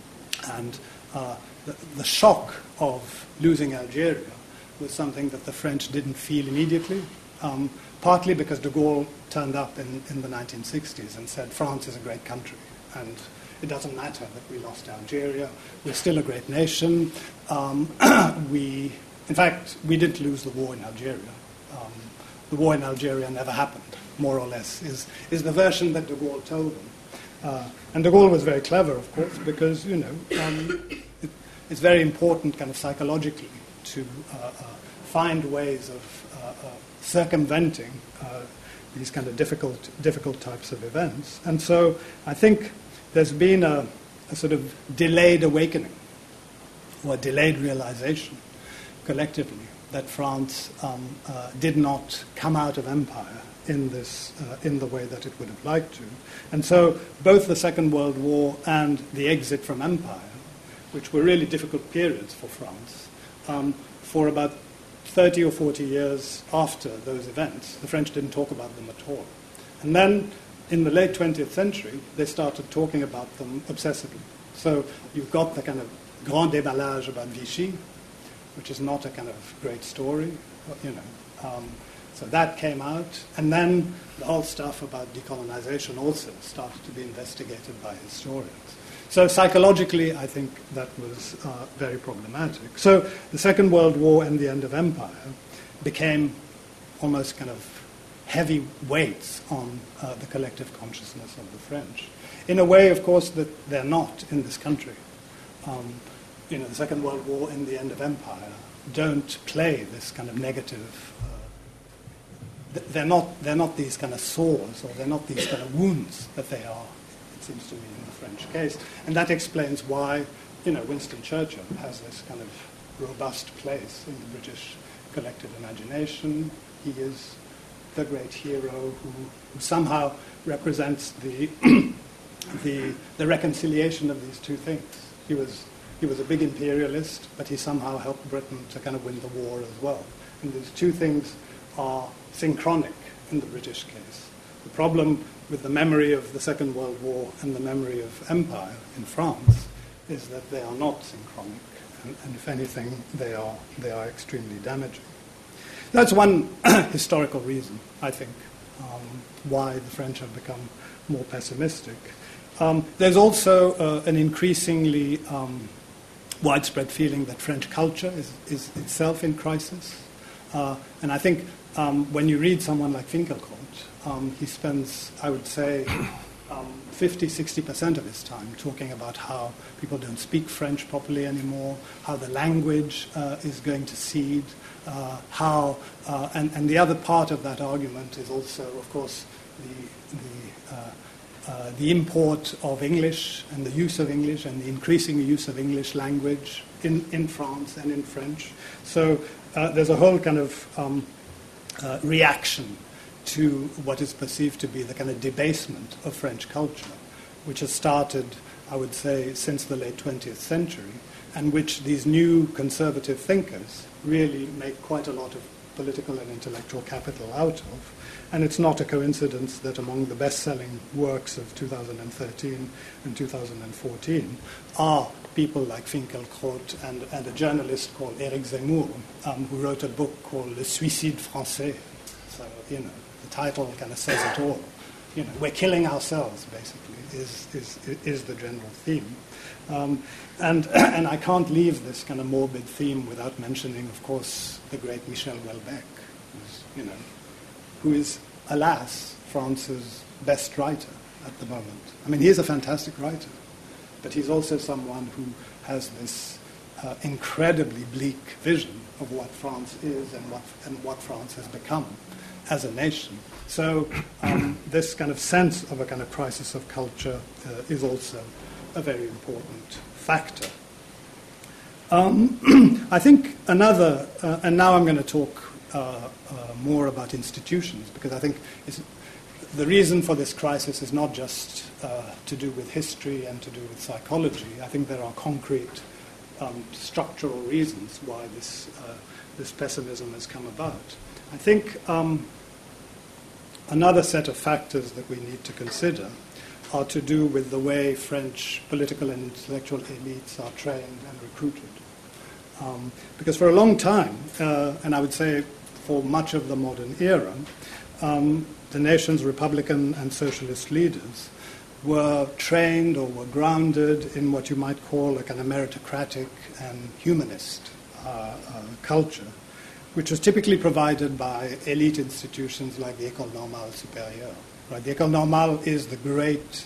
And uh, the, the shock of losing Algeria was something that the French didn't feel immediately, um, partly because de Gaulle turned up in, in the nineteen sixties and said France is a great country and it doesn't matter that we lost Algeria, we're still a great nation. Um, we, in fact, we didn't lose the war in Algeria. Um, the war in Algeria never happened, more or less, is, is the version that de Gaulle told them. Uh, and de Gaulle was very clever, of course, because, you know, um, it, it's very important kind of psychologically to uh, uh, find ways of uh, uh, circumventing uh, these kind of difficult, difficult types of events. And so I think there's been a, a sort of delayed awakening or a delayed realization collectively that France um, uh, did not come out of empire in this, uh, in the way that it would have liked to. And so both the Second World War and the exit from empire, which were really difficult periods for France, um, for about thirty or forty years after those events, the French didn't talk about them at all. And then in the late twentieth century, they started talking about them obsessively. So you've got the kind of grand déballage about Vichy, which is not a kind of great story, you know. Um, so that came out, and then the whole stuff about decolonization also started to be investigated by historians. So psychologically, I think that was uh, very problematic. So the Second World War and the end of empire became almost kind of heavy weights on uh, the collective consciousness of the French. In a way, of course, that they're not in this country. Um, you know, the Second World War and the end of empire don't play this kind of negative. Uh, they're not. They're not these kind of sores, or they're not these kind of wounds that they are. It seems to me in the French case, and that explains why, you know, Winston Churchill has this kind of robust place in the British collective imagination. He is the great hero who, who somehow represents the the the reconciliation of these two things. He was. He was a big imperialist, but he somehow helped Britain to kind of win the war as well. And these two things are synchronic in the British case. The problem with the memory of the Second World War and the memory of empire in France is that they are not synchronic, and, and if anything, they are, they are extremely damaging. That's one historical reason, I think, um, why the French have become more pessimistic. Um, there's also uh, an increasingly um, widespread feeling that French culture is, is itself in crisis. Uh, and I think um, when you read someone like Finkielkraut, um, he spends, I would say, um, fifty, sixty percent of his time talking about how people don't speak French properly anymore, how the language uh, is going to cede, uh, how, uh, and, and the other part of that argument is also, of course, the, the uh, uh, the import of English and the use of English and the increasing use of English language in, in France and in French. So uh, there's a whole kind of um, uh, reaction to what is perceived to be the kind of debasement of French culture, which has started, I would say, since the late twentieth century, and which these new conservative thinkers really make quite a lot of political and intellectual capital out of. And it's not a coincidence that among the best-selling works of two thousand thirteen and two thousand fourteen are people like Finkielkraut and, and a journalist called Éric Zemmour, um, who wrote a book called Le Suicide Français. So, you know, the title kind of says it all. You know, we're killing ourselves, basically, is, is, is the general theme. Um, and, and I can't leave this kind of morbid theme without mentioning, of course, the great Michel Houellebecq, who's, you know, who is, alas, France's best writer at the moment. I mean, he is a fantastic writer, but he's also someone who has this uh, incredibly bleak vision of what France is and what, and what France has become as a nation. So um, this kind of sense of a kind of crisis of culture uh, is also a very important factor. Um, I think another, uh, and now I'm going to talk uh, uh, more about institutions, because I think it's, the reason for this crisis is not just uh, to do with history and to do with psychology. I think there are concrete um, structural reasons why this, uh, this pessimism has come about. I think um, another set of factors that we need to consider are to do with the way French political and intellectual elites are trained and recruited. Um, because for a long time, uh, and I would say for much of the modern era, um, the nation's Republican and socialist leaders were trained or were grounded in what you might call a kind of meritocratic and humanist uh, uh, culture, which was typically provided by elite institutions like the École Normale Supérieure. Right? The École Normale is the great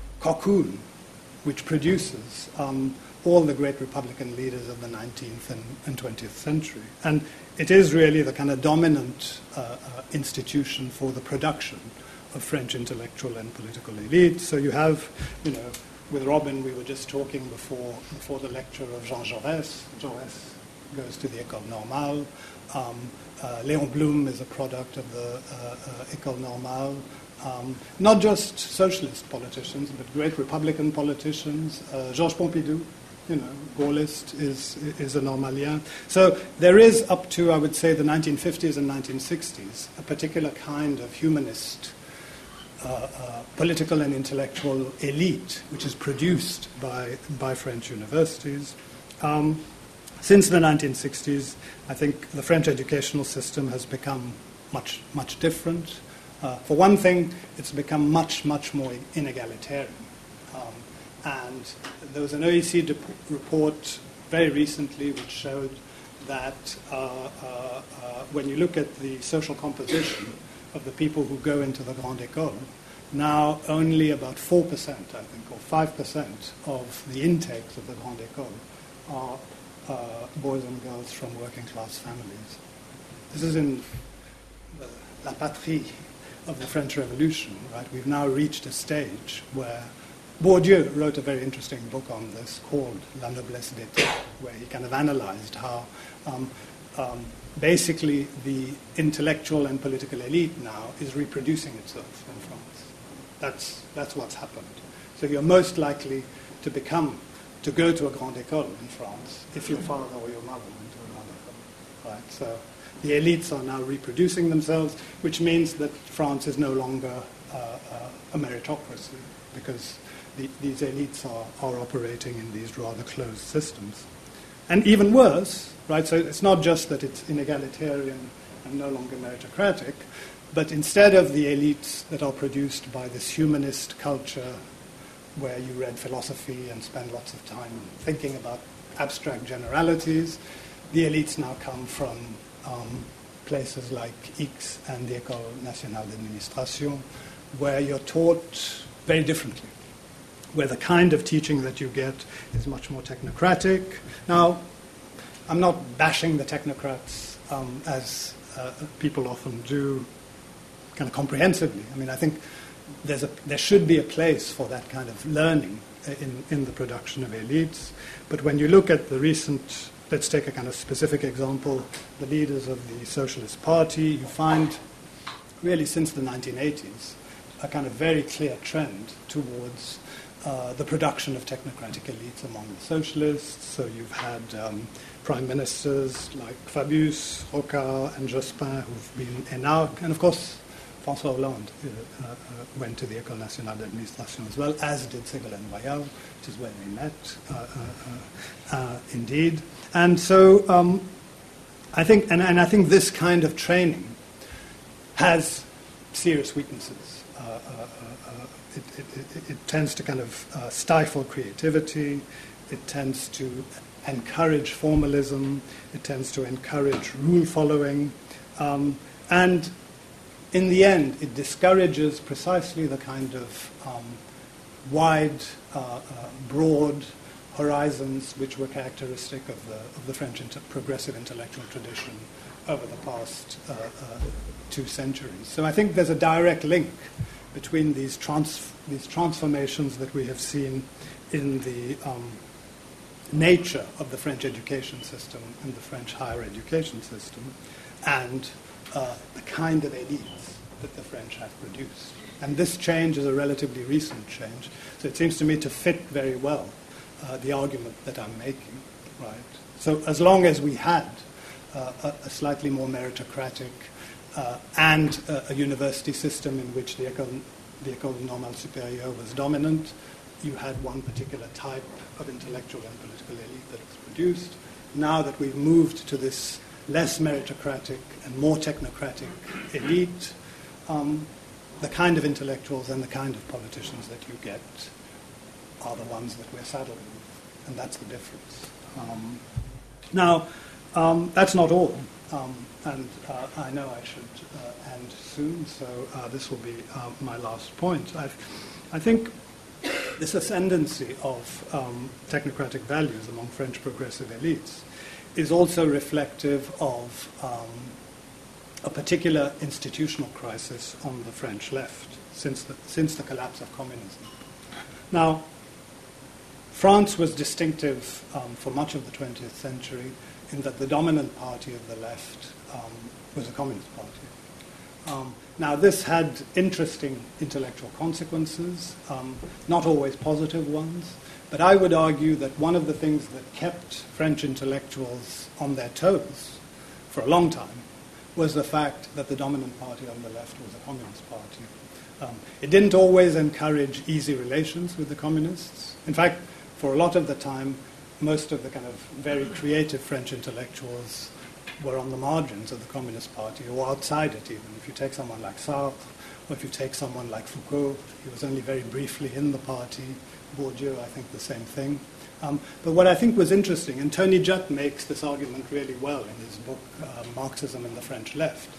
cocoon which produces um, all the great Republican leaders of the nineteenth and, and twentieth century. And it is really the kind of dominant uh, uh, institution for the production of French intellectual and political elites. So you have, you know, with Robin, we were just talking before, before the lecture of Jean Jaurès. Jaurès goes to the École Normale. Um, uh, Léon Blum is a product of the uh, uh, École Normale. Um, not just socialist politicians, but great Republican politicians. Uh, Georges Pompidou, you know, Gaullist, is, is a Normalien. So there is, up to, I would say, the nineteen fifties and nineteen sixties, a particular kind of humanist uh, uh, political and intellectual elite, which is produced by, by French universities. Um, Since the nineteen sixties, I think the French educational system has become much, much different. Uh, for one thing, it's become much, much more inegalitarian. Um, and there was an O E C C report very recently which showed that uh, uh, uh, when you look at the social composition of the people who go into the Grande École, now only about four percent, I think, or five percent of the intakes of the Grande École are Uh, boys and girls from working-class families. This is in uh, la patrie of the French Revolution, right? We've now reached a stage where Bourdieu wrote a very interesting book on this called La Noblesse d'État, where he kind of analyzed how um, um, basically the intellectual and political elite now is reproducing itself in France. That's, that's what's happened. So you're most likely to become to go to a grande école in France if your father or your mother went to a grande école, right? So the elites are now reproducing themselves, which means that France is no longer uh, uh, a meritocracy because the, these elites are, are operating in these rather closed systems. And even worse, right, so it's not just that it's inegalitarian and no longer meritocratic, but instead of the elites that are produced by this humanist culture where you read philosophy and spend lots of time thinking about abstract generalities, the elites now come from um, places like X and the École Nationale d'Administration, where you're taught very differently, where the kind of teaching that you get is much more technocratic. Now, I'm not bashing the technocrats um, as uh, people often do, kind of comprehensively. I mean, I think there's a, there should be a place for that kind of learning in, in the production of elites. But when you look at the recent, let's take a kind of specific example, the leaders of the Socialist Party, you find really since the nineteen eighties a kind of very clear trend towards uh, the production of technocratic elites among the socialists. So you've had um, prime ministers like Fabius, Rocard, and Jospin who've been énarques, and of course François Hollande uh, uh, went to the École Nationale d'Administration as well, as did Ségolène Royal, which is where they met, uh, uh, uh, indeed. And so um, I think, and, and I think this kind of training has serious weaknesses. Uh, uh, uh, it, it, it, it tends to kind of uh, stifle creativity. It tends to encourage formalism. It tends to encourage rule following. Um, and in the end, it discourages precisely the kind of um, wide, uh, uh, broad horizons which were characteristic of the, of the French inter- progressive intellectual tradition over the past uh, uh, two centuries. So I think there's a direct link between these, trans- these transformations that we have seen in the um, nature of the French education system and the French higher education system and uh, the kind of elites that the French have produced. And this change is a relatively recent change, so it seems to me to fit very well uh, the argument that I'm making, right? So as long as we had uh, a, a slightly more meritocratic uh, and uh, a university system in which the École, the École Normale Supérieure was dominant, you had one particular type of intellectual and political elite that was produced. Now that we've moved to this less meritocratic and more technocratic elite, um, the kind of intellectuals and the kind of politicians that you get are the ones that we're saddled with, and that's the difference. Um, now, um, that's not all, um, and uh, I know I should uh, end soon, so uh, this will be uh, my last point. I've, I think this ascendancy of um, technocratic values among French progressive elites is also reflective of um, a particular institutional crisis on the French left since the, since the collapse of communism. Now, France was distinctive um, for much of the twentieth century in that the dominant party of the left um, was a communist party. Um, now, this had interesting intellectual consequences, um, not always positive ones, but I would argue that one of the things that kept French intellectuals on their toes for a long time was the fact that the dominant party on the left was a communist party. Um, it didn't always encourage easy relations with the communists. In fact, for a lot of the time, most of the kind of very creative French intellectuals were on the margins of the Communist Party, or outside it even. If you take someone like Sartre, or if you take someone like Foucault, he was only very briefly in the party. Bourdieu, I think, the same thing. Um, but what I think was interesting, and Tony Judt makes this argument really well in his book, uh, Marxism and the French Left,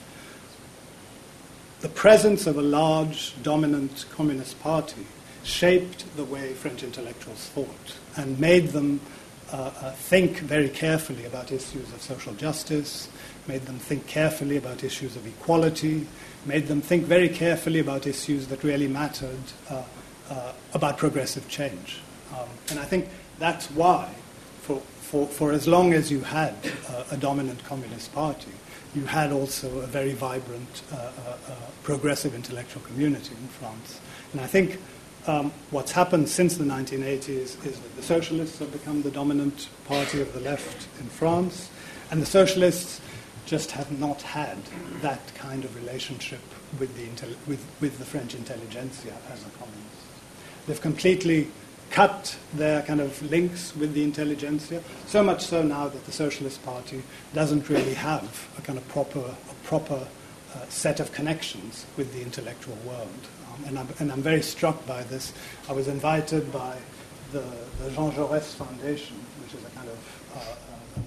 the presence of a large, dominant communist party shaped the way French intellectuals thought and made them uh, uh, think very carefully about issues of social justice, made them think carefully about issues of equality, made them think very carefully about issues that really mattered uh, uh, about progressive change. Um, and I think that's why, for, for, for as long as you had uh, a dominant communist party, you had also a very vibrant uh, uh, uh, progressive intellectual community in France. And I think um, what's happened since the nineteen eighties is that the socialists have become the dominant party of the left in France, and the socialists just have not had that kind of relationship with the, intel- with, with the French intelligentsia as a communist. They've completely cut their kind of links with the intelligentsia, so much so now that the Socialist Party doesn't really have a kind of proper, a proper uh, set of connections with the intellectual world. Um, and, I'm, and I'm very struck by this. I was invited by the, the Jean Jaurès Foundation, which is a kind of uh, uh,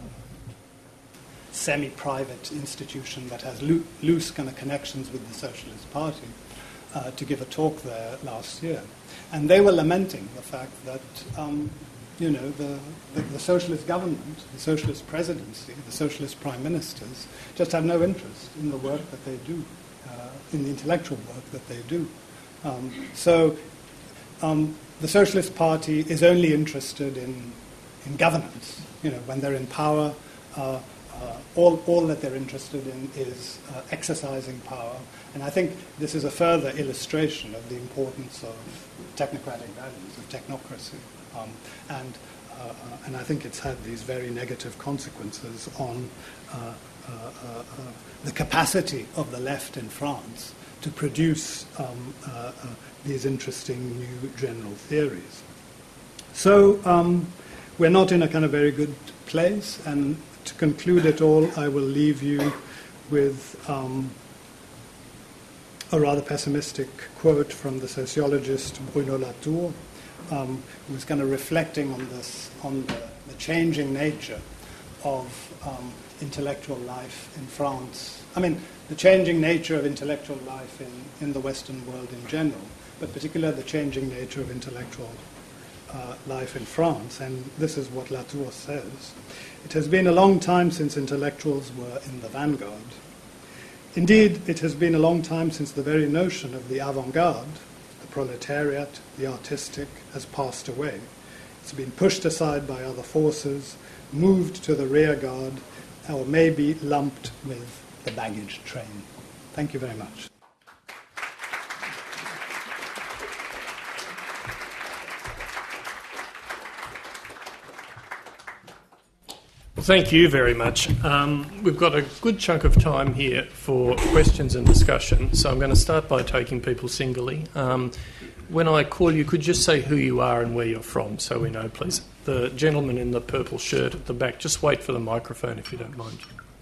semi-private institution that has loo- loose kind of connections with the Socialist Party, uh, to give a talk there last year. And they were lamenting the fact that, um, you know, the, the, the socialist government, the socialist presidency, the socialist prime ministers just have no interest in the work that they do, uh, in the intellectual work that they do. Um, so um, the Socialist Party is only interested in, in governance. You know, when they're in power, uh, uh, all, all that they're interested in is uh, exercising power. And I think this is a further illustration of the importance of technocratic values, of technocracy. Um, and, uh, uh, and I think it's had these very negative consequences on uh, uh, uh, uh, the capacity of the left in France to produce um, uh, uh, these interesting new general theories. So um, we're not in a kind of very good place, and to conclude it all, I will leave you with um, a rather pessimistic quote from the sociologist Bruno Latour, um, who was kind of reflecting on this, on the, the changing nature of um, intellectual life in France. I mean, the changing nature of intellectual life in, in the Western world in general, but particularly the changing nature of intellectual uh, life in France. And this is what Latour says. It has been a long time since intellectuals were in the vanguard. Indeed, it has been a long time since the very notion of the avant-garde, the proletariat, the artistic, has passed away. It's been pushed aside by other forces, moved to the rear guard, or maybe lumped with the baggage train. Thank you very much. Well, thank you very much. Um, we've got a good chunk of time here for questions and discussion, so I'm going to start by taking people singly. Um, when I call you, could you just say who you are and where you're from, so we know, please? The gentleman in the purple shirt at the back, just wait for the microphone if you don't mind.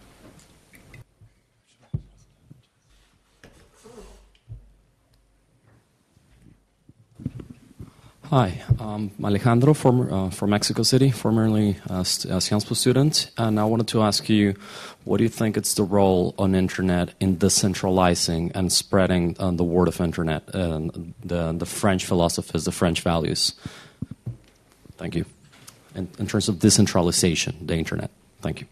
Hi, I'm Alejandro from, uh, from Mexico City, formerly a Sciences Po student, and I wanted to ask you, what do you think is the role on internet in decentralizing and spreading uh, the word of internet, and the, the French philosophies, the French values? Thank you. In, in terms of decentralization, the internet. Thank you.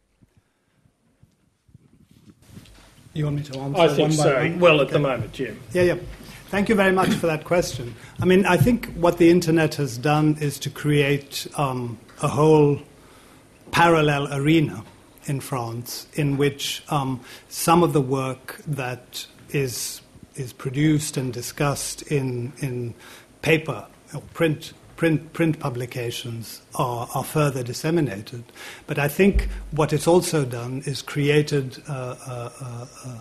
You want me to answer I think one by so. one? Well, at Okay. the moment, Jim. Yeah, yeah. Thank you very much for that question. I mean, I think what the internet has done is to create um, a whole parallel arena in France in which um, some of the work that is is produced and discussed in in paper or print print print publications are, are further disseminated. But I think what it's also done is created uh, uh, uh, uh,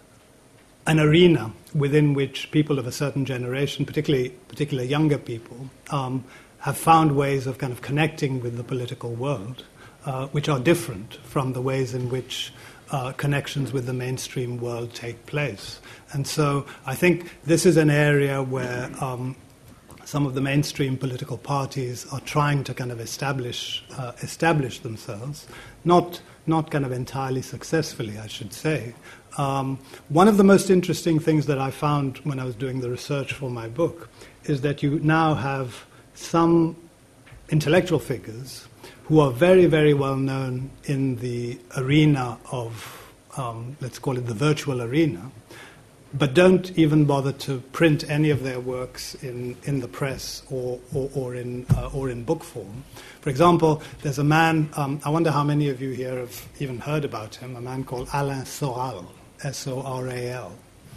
an arena within which people of a certain generation, particularly particularly younger people, um, have found ways of kind of connecting with the political world, uh, which are different from the ways in which uh, connections with the mainstream world take place. And so I think this is an area where um, some of the mainstream political parties are trying to kind of establish uh, establish themselves, not not kind of entirely successfully, I should say. Um, one of the most interesting things that I found when I was doing the research for my book is that you now have some intellectual figures who are very, very well known in the arena of, um, let's call it the virtual arena, but don't even bother to print any of their works in, in the press or, or, or, in, uh, or in book form. For example, there's a man, um, I wonder how many of you here have even heard about him, a man called Alain Soral, S O R A L.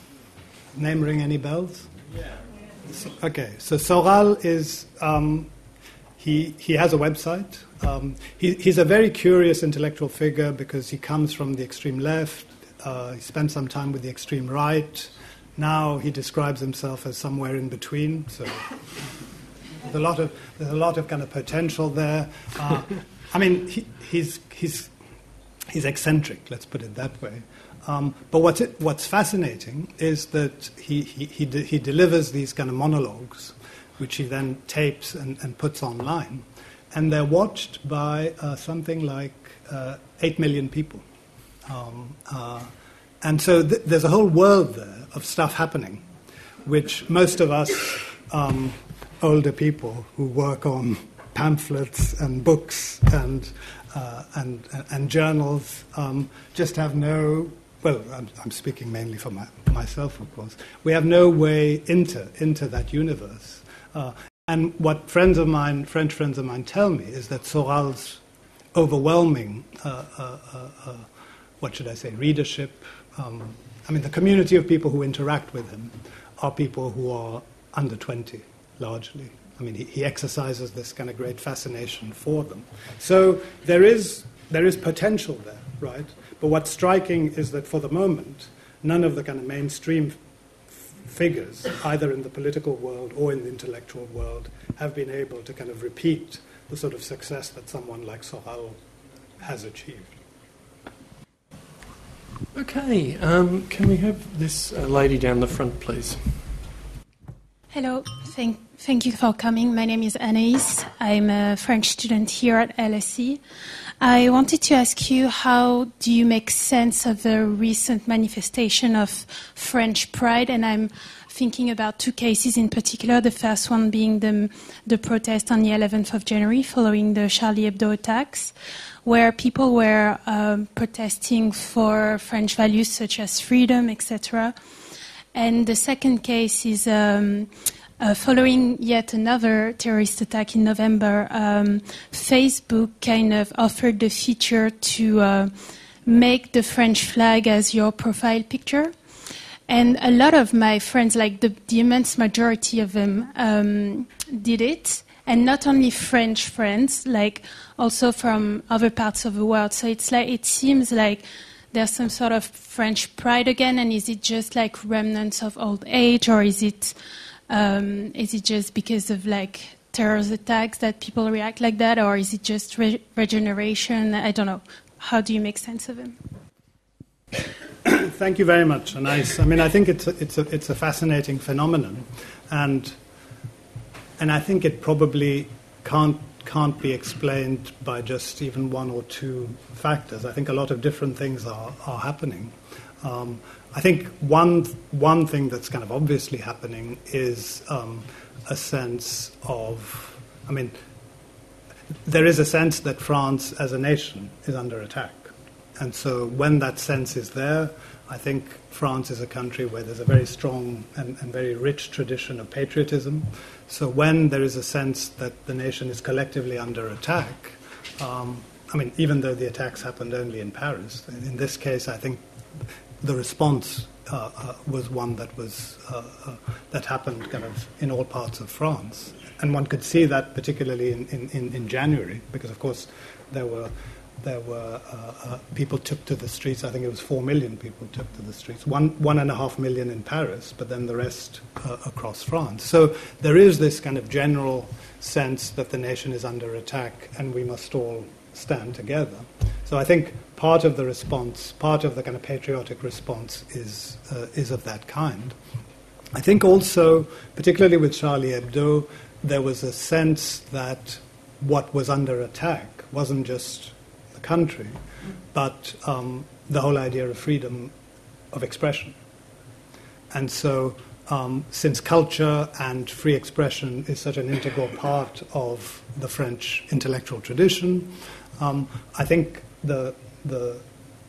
Name ring any bells? Yeah. So, okay, so Soral is, um, he, he has a website. Um, he, he's a very curious intellectual figure because he comes from the extreme left. Uh, he spent some time with the extreme right. Now he describes himself as somewhere in between. So there's a lot of there's a lot of kind of potential there. Uh, I mean, he, he's he's he's eccentric. Let's put it that way. Um, but what's it, what's fascinating is that he he he, de- he delivers these kind of monologues, which he then tapes and, and puts online, and they're watched by uh, something like uh, eight million people. Um, uh, and so th- there's a whole world there of stuff happening, which most of us um, older people who work on pamphlets and books and uh, and, and journals um, just have no well, I'm, I'm speaking mainly for my, myself, of course. We have no way into into that universe. Uh, and what friends of mine, French friends of mine, tell me is that Soral's overwhelming, uh, uh, uh, uh, what should I say, readership. Um, I mean, the community of people who interact with him are people who are under twenty, largely. I mean, he, he exercises this kind of great fascination for them. So there is there is potential there, right? But what's striking is that for the moment, none of the kind of mainstream f- figures, either in the political world or in the intellectual world, have been able to kind of repeat the sort of success that someone like Soral has achieved. Okay, um, can we have this uh, lady down the front, please? Hello, thank, thank you for coming. My name is Anaïs. I'm a French student here at L S E. I wanted to ask you, how do you make sense of the recent manifestation of French pride? And I'm thinking about two cases in particular, the first one being the, the protest on the eleventh of January following the Charlie Hebdo attacks, where people were um, protesting for French values such as freedom, et cetera. And the second case is um, uh, following yet another terrorist attack in November. Um, Facebook kind of offered the feature to uh, make the French flag as your profile picture. And a lot of my friends, like the, the immense majority of them, um, did it. And not only French friends, like also from other parts of the world. So it's like it seems like there's some sort of French pride again, and is it just like remnants of old age, or is it um, is it just because of like terrorist attacks that people react like that, or is it just re- regeneration? I don't know. How do you make sense of it? Thank you very much, Anais. I mean, I think it's a, it's a it's a fascinating phenomenon, and and I think it probably can't. can't be explained by just even one or two factors. I think a lot of different things are, are happening. Um, I think one one thing that's kind of obviously happening is um, a sense of, I mean, there is a sense that France as a nation is under attack. And so when that sense is there, I think France is a country where there's a very strong and, and very rich tradition of patriotism. So when there is a sense that the nation is collectively under attack, um, I mean, even though the attacks happened only in Paris, in this case, I think the response uh, uh, was one that was uh, uh, that happened kind of in all parts of France. And one could see that particularly in, in, in January, because, of course, there were... There were uh, uh, people took to the streets. I think it was four million people took to the streets. One one and a half million in Paris, but then the rest uh, across France. So there is this kind of general sense that the nation is under attack, and we must all stand together. So I think part of the response, part of the kind of patriotic response, is uh, is of that kind. I think also, particularly with Charlie Hebdo, there was a sense that what was under attack wasn't just country, but um, the whole idea of freedom of expression. And so um, since culture and free expression is such an integral part of the French intellectual tradition, um, I think the the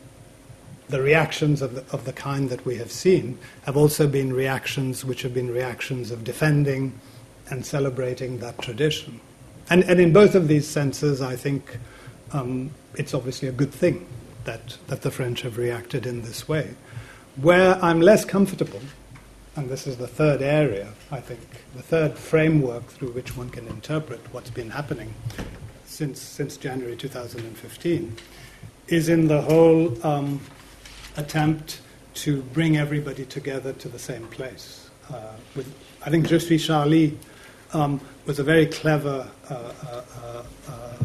the reactions of the, of the kind that we have seen have also been reactions which have been reactions of defending and celebrating that tradition. And, and in both of these senses, I think Um, it's obviously a good thing that, that the French have reacted in this way. Where I'm less comfortable, and this is the third area, I think, the third framework through which one can interpret what's been happening since, since January two thousand fifteen, is in the whole um, attempt to bring everybody together to the same place. Uh, with, I think Je suis Charlie um, was a very clever uh, uh, uh, uh,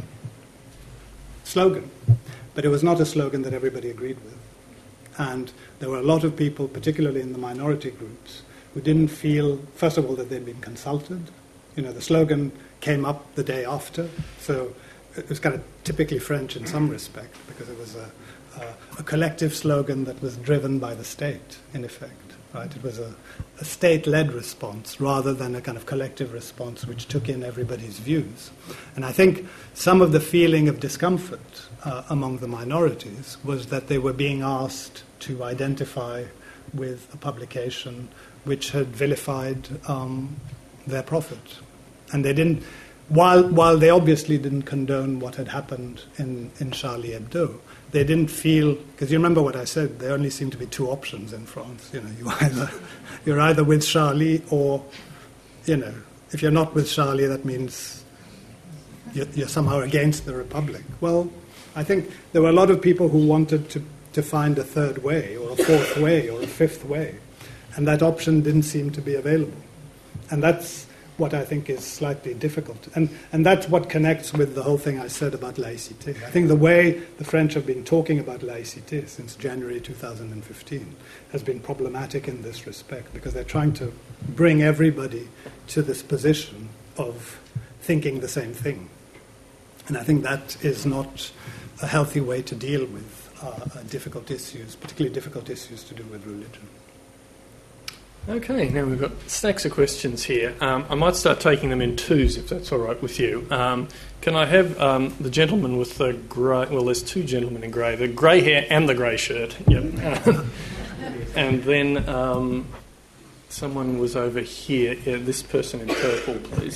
slogan, but it was not a slogan that everybody agreed with. And there were a lot of people, particularly in the minority groups, who didn't feel, first of all, that they'd been consulted. You know, the slogan came up the day after, so it was kind of typically French in some respect, because it was a, a, a collective slogan that was driven by the state, in effect. Right? It was a, a state-led response rather than a kind of collective response which took in everybody's views. And I think some of the feeling of discomfort uh, among the minorities was that they were being asked to identify with a publication which had vilified um, their prophet. And they didn't, while, while they obviously didn't condone what had happened in, in Charlie Hebdo, they didn't feel, because you remember what I said, there only seemed to be two options in France. You know, you either, you're either with Charlie or, you know, if you're not with Charlie, that means you're, you're somehow against the Republic. Well, I think there were a lot of people who wanted to, to find a third way or a fourth way or a fifth way. And that option didn't seem to be available. And that's what I think is slightly difficult. And, and that's what connects with the whole thing I said about laïcité. I think the way the French have been talking about laïcité since January two thousand fifteen has been problematic in this respect, because they're trying to bring everybody to this position of thinking the same thing. And I think that is not a healthy way to deal with uh, difficult issues, particularly difficult issues to do with religion. Okay, now we've got stacks of questions here. Um, I might start taking them in twos, if that's all right with you. Um, can I have um, the gentleman with the grey... Well, there's two gentlemen in grey. The grey hair and the grey shirt. Yep. And then um, someone was over here. Yeah, this person in purple, please.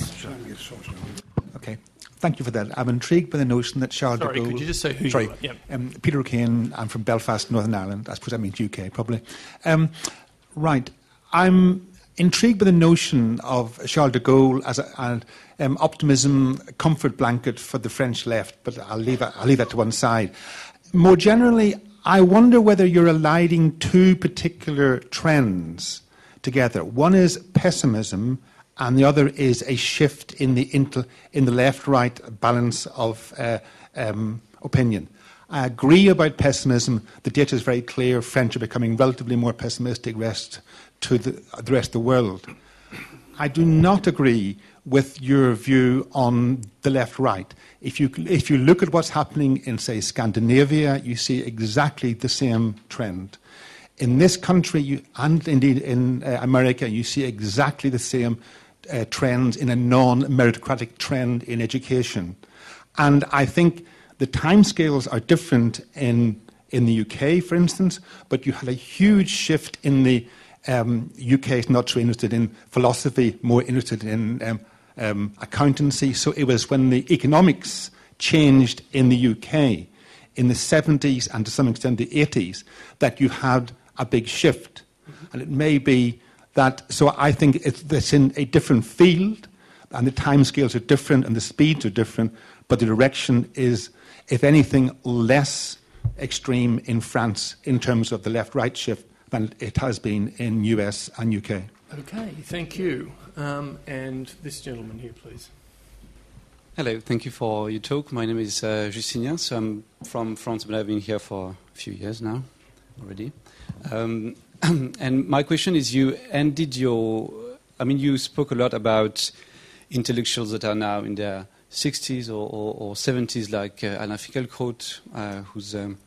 Okay. Thank you for that. I'm intrigued by the notion that Charles Sorry, de Gaulle... could you just say who sorry, you are? Yep. Um, Peter O'Kane. I'm from Belfast, Northern Ireland. I suppose that means U K, probably. Um, right. I'm intrigued by the notion of Charles de Gaulle as an um, optimism comfort blanket for the French left, but I'll leave, it, I'll leave that to one side. More generally, I wonder whether you're aligning two particular trends together. One is pessimism, and the other is a shift in the, intel, in the left-right balance of uh, um, opinion. I agree about pessimism. The data is very clear. French are becoming relatively more pessimistic rest to the, the rest of the world. I do not agree with your view on the left-right. If you, if you look at what's happening in, say, Scandinavia, you see exactly the same trend. In this country, you, and indeed in uh, America, you see exactly the same uh, trends in a non-meritocratic trend in education. And I think the timescales are different in, in the U K, for instance, but you had a huge shift in the um, U K is not so interested in philosophy, more interested in um, um, accountancy. So it was when the economics changed in the U K in the seventies and to some extent the eighties that you had a big shift. Mm-hmm. And it may be that, so I think it's, it's in a different field and the timescales are different and the speeds are different, but the direction is, if anything, less extreme in France in terms of the left-right shift than it has been in U S and U K. Okay, thank you. Um, and this gentleman here, please. Hello, thank you for your talk. My name is uh, Justinien, so I'm from France, but I've been here for a few years now already. Um, and my question is, you ended your... I mean, you spoke a lot about intellectuals that are now in their sixties or, or, or seventies, like uh, Alain Finkielkraut, uh, who's um,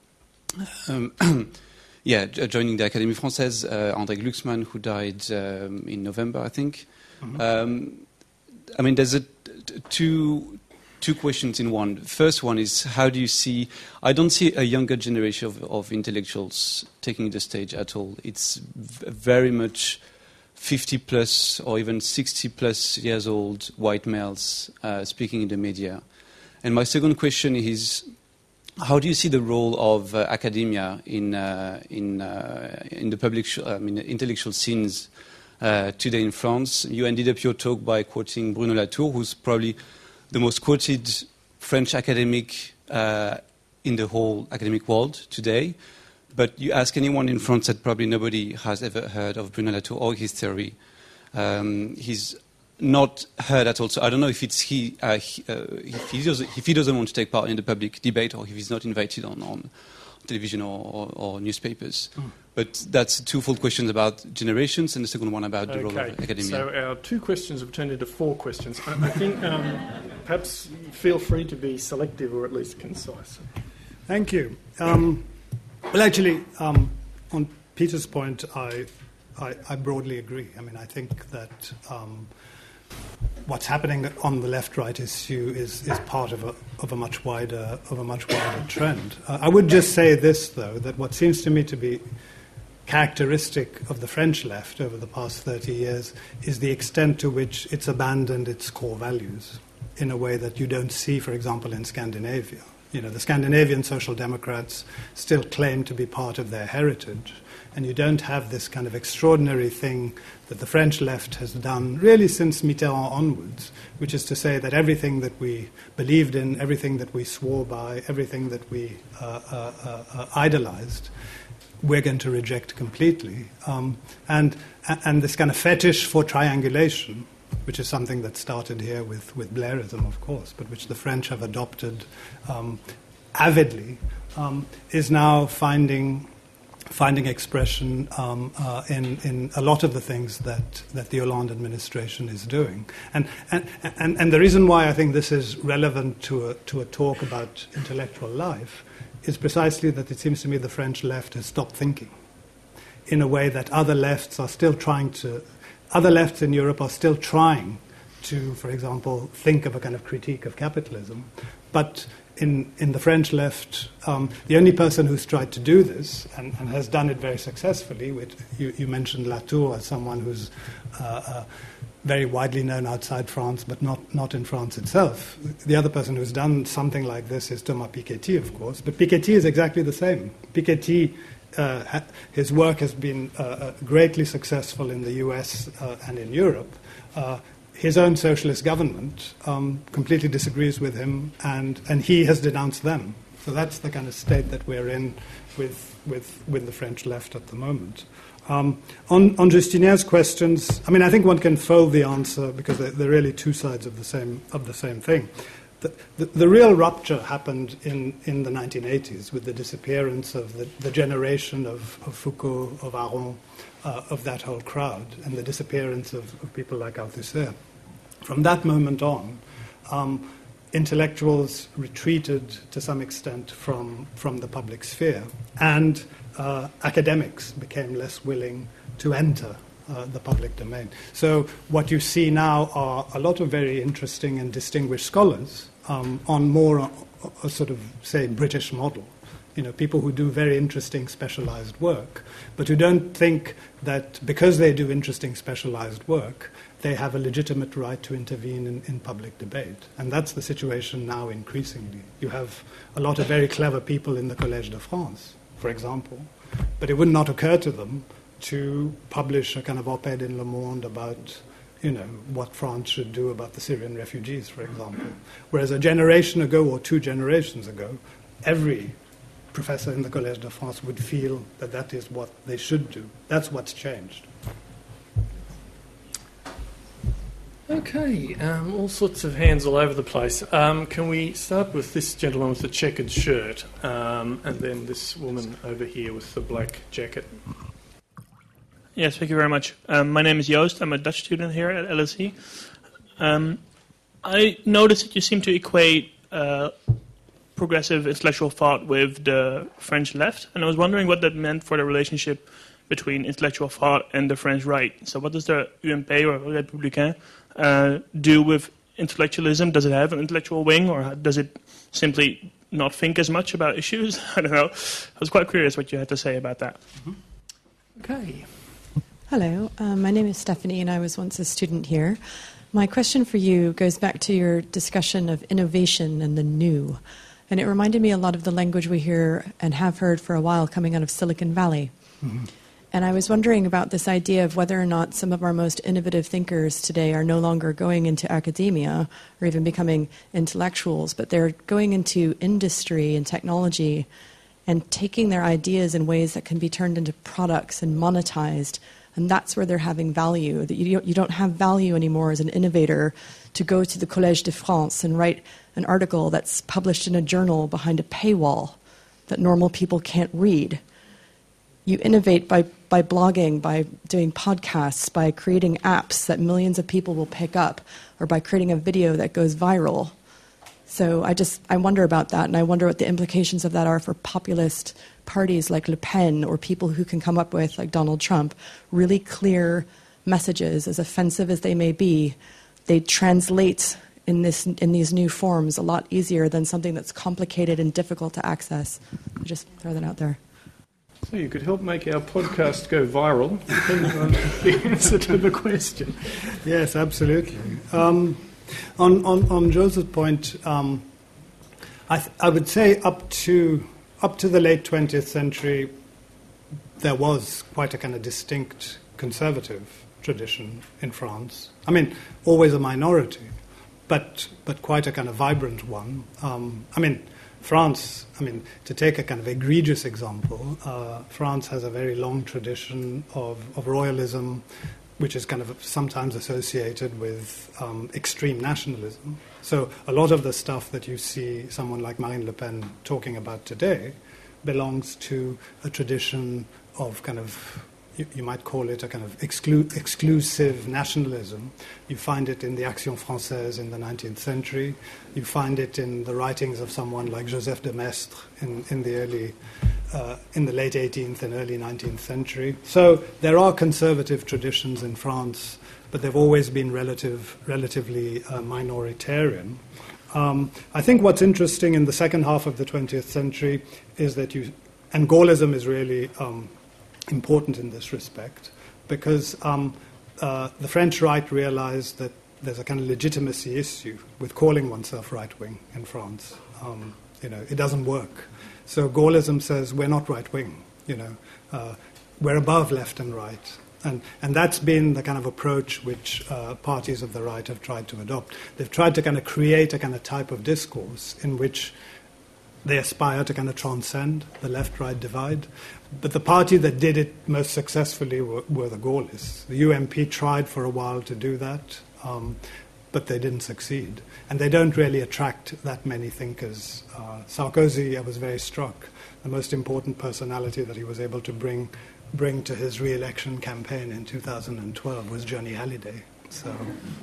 um, yeah, joining the Académie Française, uh, André Glucksmann, who died um, in November, I think. Mm-hmm. Um, I mean, there's a, t- two, two questions in one. First one is, how do you see... I don't see a younger generation of, of intellectuals taking the stage at all. It's v- very much... fifty plus or even sixty plus years old white males uh, speaking in the media. And my second question is, how do you see the role of uh, academia in uh, in uh, in the public, sh- I mean, intellectual scenes uh, today in France? You ended up your talk by quoting Bruno Latour, who's probably the most quoted French academic uh, in the whole academic world today. But you ask anyone in France that probably nobody has ever heard of Bruno Latour or his theory. Um, he's not heard at all. So I don't know if it's he, uh, he, uh, if, he doesn't, if he doesn't want to take part in the public debate or if he's not invited on, on television or, or, or newspapers. Mm. But that's a twofold questions about generations and the second one about the okay. role of academia. So our two questions have turned into four questions. I, I think um, perhaps feel free to be selective or at least concise. Thank you. Um, Well, actually, um, on Peter's point, I, I, I broadly agree. I mean, I think that um, what's happening on the left-right issue is, is part of a, of a much wider of a much wider trend. Uh, I would just say this, though, that what seems to me to be characteristic of the French left over the past thirty years is the extent to which it's abandoned its core values in a way that you don't see, for example, in Scandinavia. You know, the Scandinavian Social Democrats still claim to be part of their heritage, and you don't have this kind of extraordinary thing that the French left has done really since Mitterrand onwards, which is to say that everything that we believed in, everything that we swore by, everything that we uh, uh, uh, idolized, we're going to reject completely. Um, and, and this kind of fetish for triangulation, which is something that started here with, with Blairism, of course, but which the French have adopted um, avidly, um, is now finding finding expression um, uh, in, in a lot of the things that, that the Hollande administration is doing. And, and, and, and the reason why I think this is relevant to a, to a talk about intellectual life is precisely that it seems to me the French left has stopped thinking in a way that other lefts are still trying to, other lefts in Europe are still trying to, for example, think of a kind of critique of capitalism. But in, in the French left, um, the only person who's tried to do this and, and has done it very successfully, which you, you mentioned Latour as someone who's uh, uh, very widely known outside France, but not, not in France itself. The other person who's done something like this is Thomas Piketty, of course. But Piketty is exactly the same. Piketty, uh, ha- his work has been uh, uh, greatly successful in the U S uh, and in Europe. Uh, his own socialist government um, completely disagrees with him, and, and he has denounced them. So that's the kind of state that we're in with, with, with the French left at the moment. Um, on, on Justinien's questions, I mean, I think one can fold the answer because they're, they're really two sides of the same of the same thing. The, the, the real rupture happened in, in the nineteen eighties with the disappearance of the, the generation of, of Foucault, of Aron, uh, of that whole crowd, and the disappearance of, of people like Althusser. From that moment on, um, intellectuals retreated to some extent from, from the public sphere, and uh, academics became less willing to enter uh, the public domain. So what you see now are a lot of very interesting and distinguished scholars um, on more a, a sort of, say, British model. You know, people who do very interesting specialized work, but who don't think that because they do interesting specialized work, they have a legitimate right to intervene in, in public debate. And that's the situation now increasingly. You have a lot of very clever people in the Collège de France, for example, but it would not occur to them to publish a kind of op-ed in Le Monde about, you know, what France should do about the Syrian refugees, for example. Whereas a generation ago or two generations ago, every professor in the Collège de France would feel that that is what they should do. That's what's changed. Okay, um, all sorts of hands all over the place. Um, can we start with this gentleman with the checkered shirt, um, and then this woman over here with the black jacket? Yes, thank you very much. Um, my name is Joost. I'm a Dutch student here at L S E. Um, I noticed that you seem to equate uh, progressive intellectual thought with the French left, and I was wondering what that meant for the relationship between intellectual thought and the French right. So what does the U M P or Républicain uh, do with intellectualism? Does it have an intellectual wing, or does it simply not think as much about issues? I don't know. I was quite curious what you had to say about that. Mm-hmm. Okay. Hello, um, my name is Stephanie, and I was once a student here. My question for you goes back to your discussion of innovation and the new. And it reminded me a lot of the language we hear and have heard for a while coming out of Silicon Valley. Mm-hmm. And I was wondering about this idea of whether or not some of our most innovative thinkers today are no longer going into academia or even becoming intellectuals, but they're going into industry and technology and taking their ideas in ways that can be turned into products and monetized. And that's where they're having value. That you don't, you don't have value anymore as an innovator to go to the Collège de France and write an article that's published in a journal behind a paywall that normal people can't read. You innovate by, by blogging, by doing podcasts, by creating apps that millions of people will pick up, or by creating a video that goes viral. So I just I wonder about that, and I wonder what the implications of that are for populist parties like Le Pen, or people who can come up with, like Donald Trump, really clear messages, as offensive as they may be, they translate in this in these new forms a lot easier than something that's complicated and difficult to access. I'll just throw that out there. So you could help make our podcast go viral, depending on the answer to the question. Yes, absolutely. Um, on, on, on Joseph's point, um, I, th- I would say up to up to the late twentieth century, there was quite a kind of distinct conservative tradition in France. I mean, always a minority, but but quite a kind of vibrant one. Um, I mean, France, I mean, to take a kind of egregious example, uh, France has a very long tradition of, of royalism, which is kind of sometimes associated with um, extreme nationalism. So a lot of the stuff that you see someone like Marine Le Pen talking about today belongs to a tradition of kind of, you, you might call it a kind of exclu- exclusive nationalism. You find it in the Action Française in the nineteenth century. You find it in the writings of someone like Joseph de Maistre in, in the early, uh, in the late eighteenth and early nineteenth century. So there are conservative traditions in France, but they've always been relative, relatively uh, minoritarian. Um, I think what's interesting in the second half of the twentieth century is that you, and Gaullism is really um, important in this respect, because um, uh, the French right realized that there's a kind of legitimacy issue with calling oneself right-wing in France. Um, you know, it doesn't work. So Gaullism says we're not right-wing. You know, uh, we're above left and right. And, and that's been the kind of approach which uh, parties of the right have tried to adopt. They've tried to kind of create a kind of type of discourse in which they aspire to kind of transcend the left-right divide. But the party that did it most successfully were, were the Gaullists. The U M P tried for a while to do that, um, but they didn't succeed. And they don't really attract that many thinkers. Uh, Sarkozy, I was very struck. The most important personality that he was able to bring bring to his re-election campaign in two thousand twelve was Johnny Hallyday. So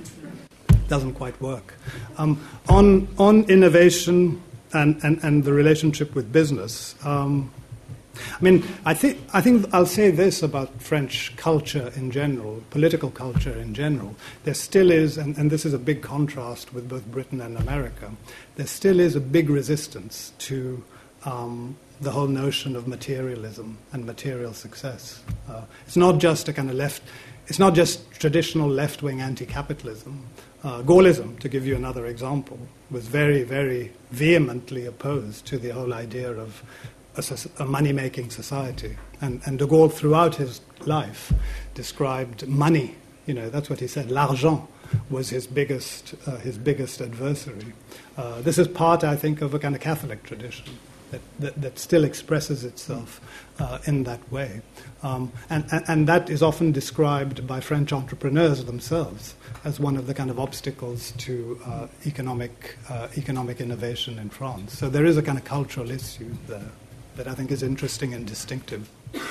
it doesn't quite work. Um, on, on innovation and, and, and the relationship with business, um, I mean, I think, I think I'll say this about French culture in general, political culture in general. There still is, and, and this is a big contrast with both Britain and America, there still is a big resistance to um, the whole notion of materialism and material success. Uh, it's not just a kind of left, it's not just traditional left-wing anti-capitalism. Uh, Gaullism, to give you another example, was very, very vehemently opposed to the whole idea of a, a money-making society. And, and de Gaulle, throughout his life, described money, you know, that's what he said, l'argent was his biggest, uh, his biggest adversary. Uh, this is part, I think, of a kind of Catholic tradition. That, that, that still expresses itself uh, in that way. Um, and, and, and that is often described by French entrepreneurs themselves as one of the kind of obstacles to uh, economic, uh, economic innovation in France. So there is a kind of cultural issue there that I think is interesting and distinctive.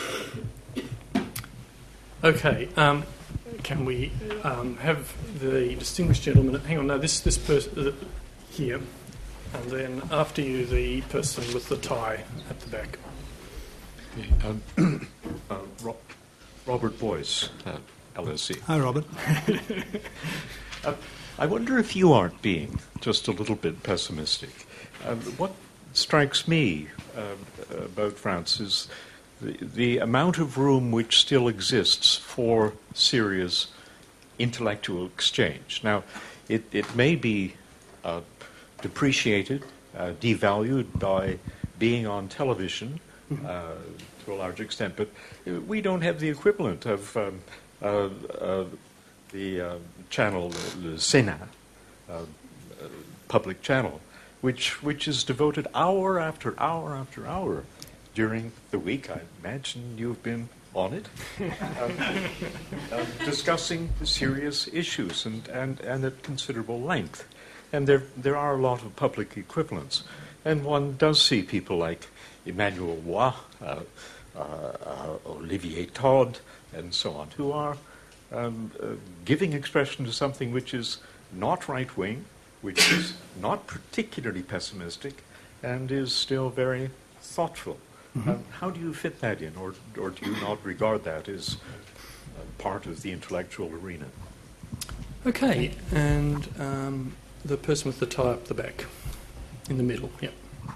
Okay, um, can we um, have the distinguished gentleman, hang on, no, this, this person uh, here. And then after you, the person with the tie at the back. Yeah, um, uh, Ro- Robert Boyce, uh, L S E. Hi, Robert. uh, I wonder if you aren't being just a little bit pessimistic. Uh, what strikes me uh, about France is the, the amount of room which still exists for serious intellectual exchange. Now, it, it may be Uh, depreciated, uh, devalued by being on television uh, to a large extent, but we don't have the equivalent of um, uh, uh, the uh, channel, the Sénat, uh, uh, public channel, which which is devoted hour after hour after hour during the week. I imagine you've been on it, uh, uh, discussing serious issues and, and, and at considerable length. And there there are a lot of public equivalents. And one does see people like Emmanuel Roy, uh, uh, uh, Olivier Todd, and so on, who are um, uh, giving expression to something which is not right-wing, which is not particularly pessimistic, and is still very thoughtful. Mm-hmm. Um, how do you fit that in, or, or do you not regard that as uh, part of the intellectual arena? Okay, and um, the person with the tie up the back, in the middle, yeah.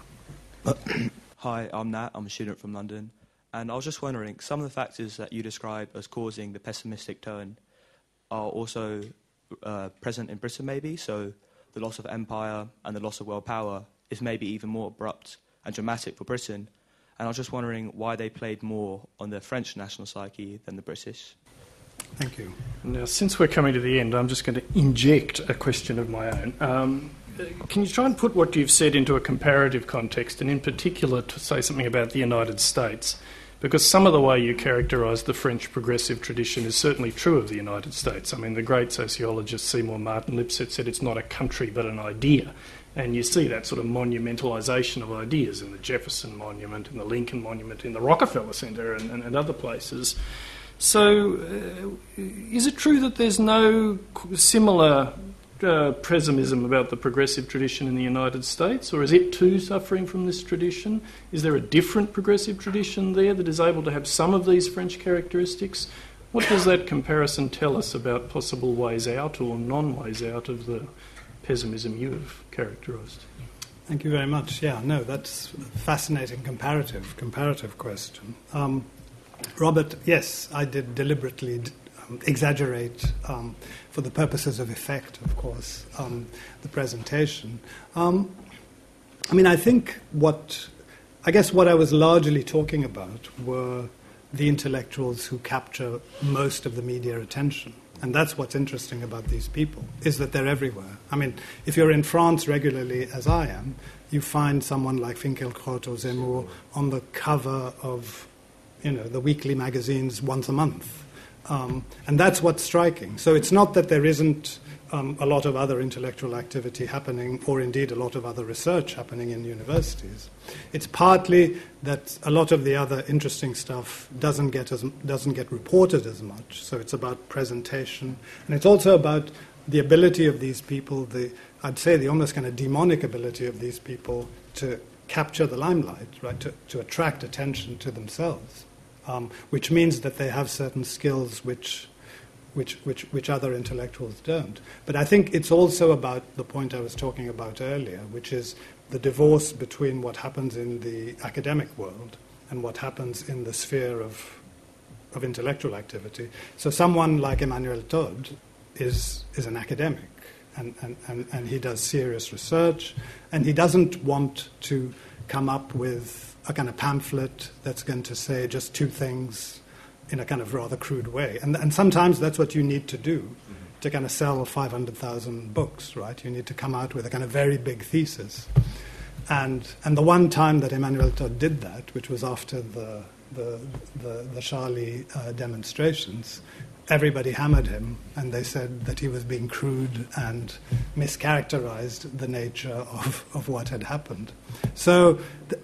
Hi, I'm Nat. I'm a student from London. And I was just wondering, some of the factors that you describe as causing the pessimistic tone are also uh, present in Britain, maybe. So the loss of empire and the loss of world power is maybe even more abrupt and dramatic for Britain. And I was just wondering why they played more on the French national psyche than the British. Thank you. Now, since we're coming to the end, I'm just going to inject a question of my own. Um, can you try and put what you've said into a comparative context, and in particular to say something about the United States? Because some of the way you characterise the French progressive tradition is certainly true of the United States. I mean, the great sociologist Seymour Martin Lipset said it's not a country but an idea. And you see that sort of monumentalisation of ideas in the Jefferson Monument, in the Lincoln Monument, in the Rockefeller Centre and, and, and other places. So uh, is it true that there's no similar uh, pessimism about the progressive tradition in the United States, or is it too suffering from this tradition? Is there a different progressive tradition there that is able to have some of these French characteristics? What does that comparison tell us about possible ways out or non-ways out of the pessimism you have characterised? Thank you very much. Yeah, no, that's a fascinating comparative, comparative question. Um, Robert, yes, I did deliberately um, exaggerate, um, for the purposes of effect, of course, um, the presentation. Um, I mean, I think what, I guess what I was largely talking about were the intellectuals who capture most of the media attention. And that's what's interesting about these people, is that they're everywhere. I mean, if you're in France regularly, as I am, you find someone like Finkielkraut or Zemmour on the cover of, you know, the weekly magazines once a month. Um, and that's what's striking. So it's not that there isn't um, a lot of other intellectual activity happening, or indeed a lot of other research happening in universities. It's partly that a lot of the other interesting stuff doesn't get as, doesn't get reported as much. So it's about presentation. And it's also about the ability of these people, the I'd say the almost kind of demonic ability of these people to capture the limelight, right, to, to attract attention to themselves. Um, which means that they have certain skills which, which, which, which other intellectuals don't. But I think it's also about the point I was talking about earlier, which is the divorce between what happens in the academic world and what happens in the sphere of, of intellectual activity. So someone like Emmanuel Todd is, is an academic, and, and, and, and he does serious research, and he doesn't want to come up with a kind of pamphlet that's going to say just two things in a kind of rather crude way. And, and sometimes that's what you need to do mm-hmm. to kind of sell five hundred thousand books, right? You need to come out with a kind of very big thesis. And and the one time that Emmanuel Todd did that, which was after the, the, the, the Charlie uh, demonstrations, everybody hammered him, and they said that he was being crude and mischaracterized the nature of, of what had happened. So th-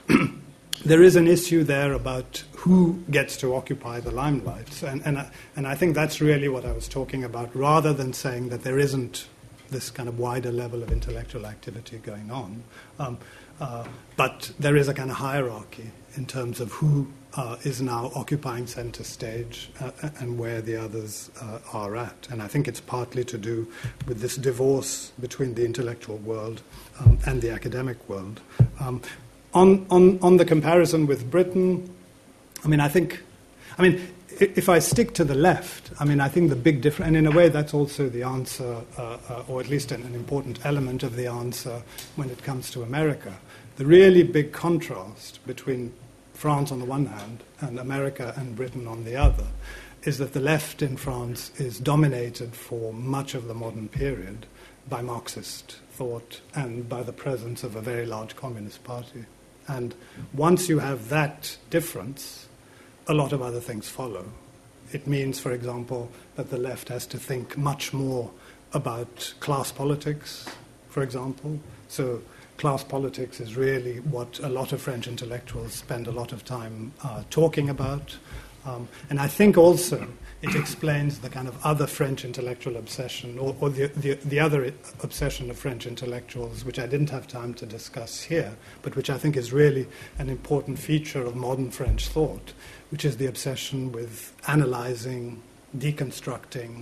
there is an issue there about who gets to occupy the limelight. And, and, and I think that's really what I was talking about, rather than saying that there isn't this kind of wider level of intellectual activity going on. Um, uh, but there is a kind of hierarchy in terms of who uh, is now occupying center stage uh, and where the others uh, are at. And I think it's partly to do with this divorce between the intellectual world um, and the academic world. Um, On, on, on the comparison with Britain, I mean, I think, I mean, if I stick to the left, I mean, I think the big difference, and in a way that's also the answer, uh, uh, or at least an, an important element of the answer when it comes to America. The really big contrast between France on the one hand and America and Britain on the other is that the left in France is dominated for much of the modern period by Marxist thought and by the presence of a very large communist party. And once you have that difference, a lot of other things follow. It means, for example, that the left has to think much more about class politics, for example. So class politics is really what a lot of French intellectuals spend a lot of time uh, talking about. Um, and I think also it explains the kind of other French intellectual obsession, or, or the, the, the other obsession of French intellectuals, which I didn't have time to discuss here, but which I think is really an important feature of modern French thought, which is the obsession with analyzing, deconstructing,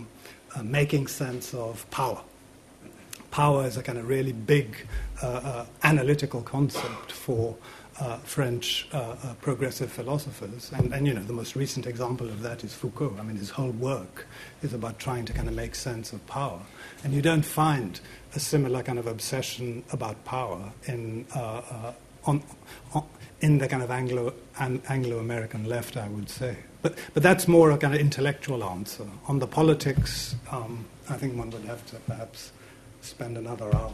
uh, making sense of power. Power is a kind of really big uh, uh, analytical concept for uh, French uh, uh, progressive philosophers. And, and, you know, the most recent example of that is Foucault. I mean, his whole work is about trying to kind of make sense of power. And you don't find a similar kind of obsession about power in, uh, uh, on, on, in the kind of Anglo, an, Anglo-American left, I would say. But, but that's more a kind of intellectual answer. On the politics, um, I think one would have to perhaps spend another hour.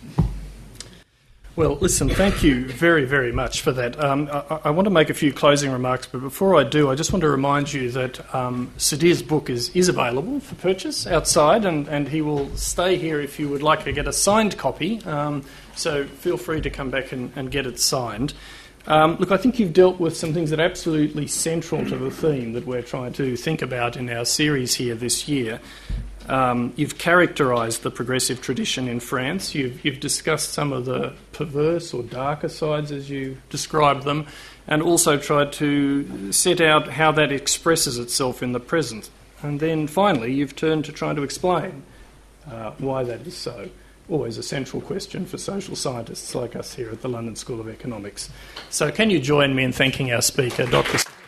Well, listen, thank you very, very much for that. Um, I, I want to make a few closing remarks, but before I do, I just want to remind you that um, Sudhir's book is, is available for purchase outside, and, and he will stay here if you would like to get a signed copy. Um, so feel free to come back and, and get it signed. Um, look, I think you've dealt with some things that are absolutely central to the theme that we're trying to think about in our series here this year. Um, you've characterised the progressive tradition in France. You've, you've discussed some of the perverse or darker sides, as you described them, and also tried to set out how that expresses itself in the present. And then finally, you've turned to trying to explain uh, why that is so. Always a central question for social scientists like us here at the London School of Economics. So can you join me in thanking our speaker, Doctor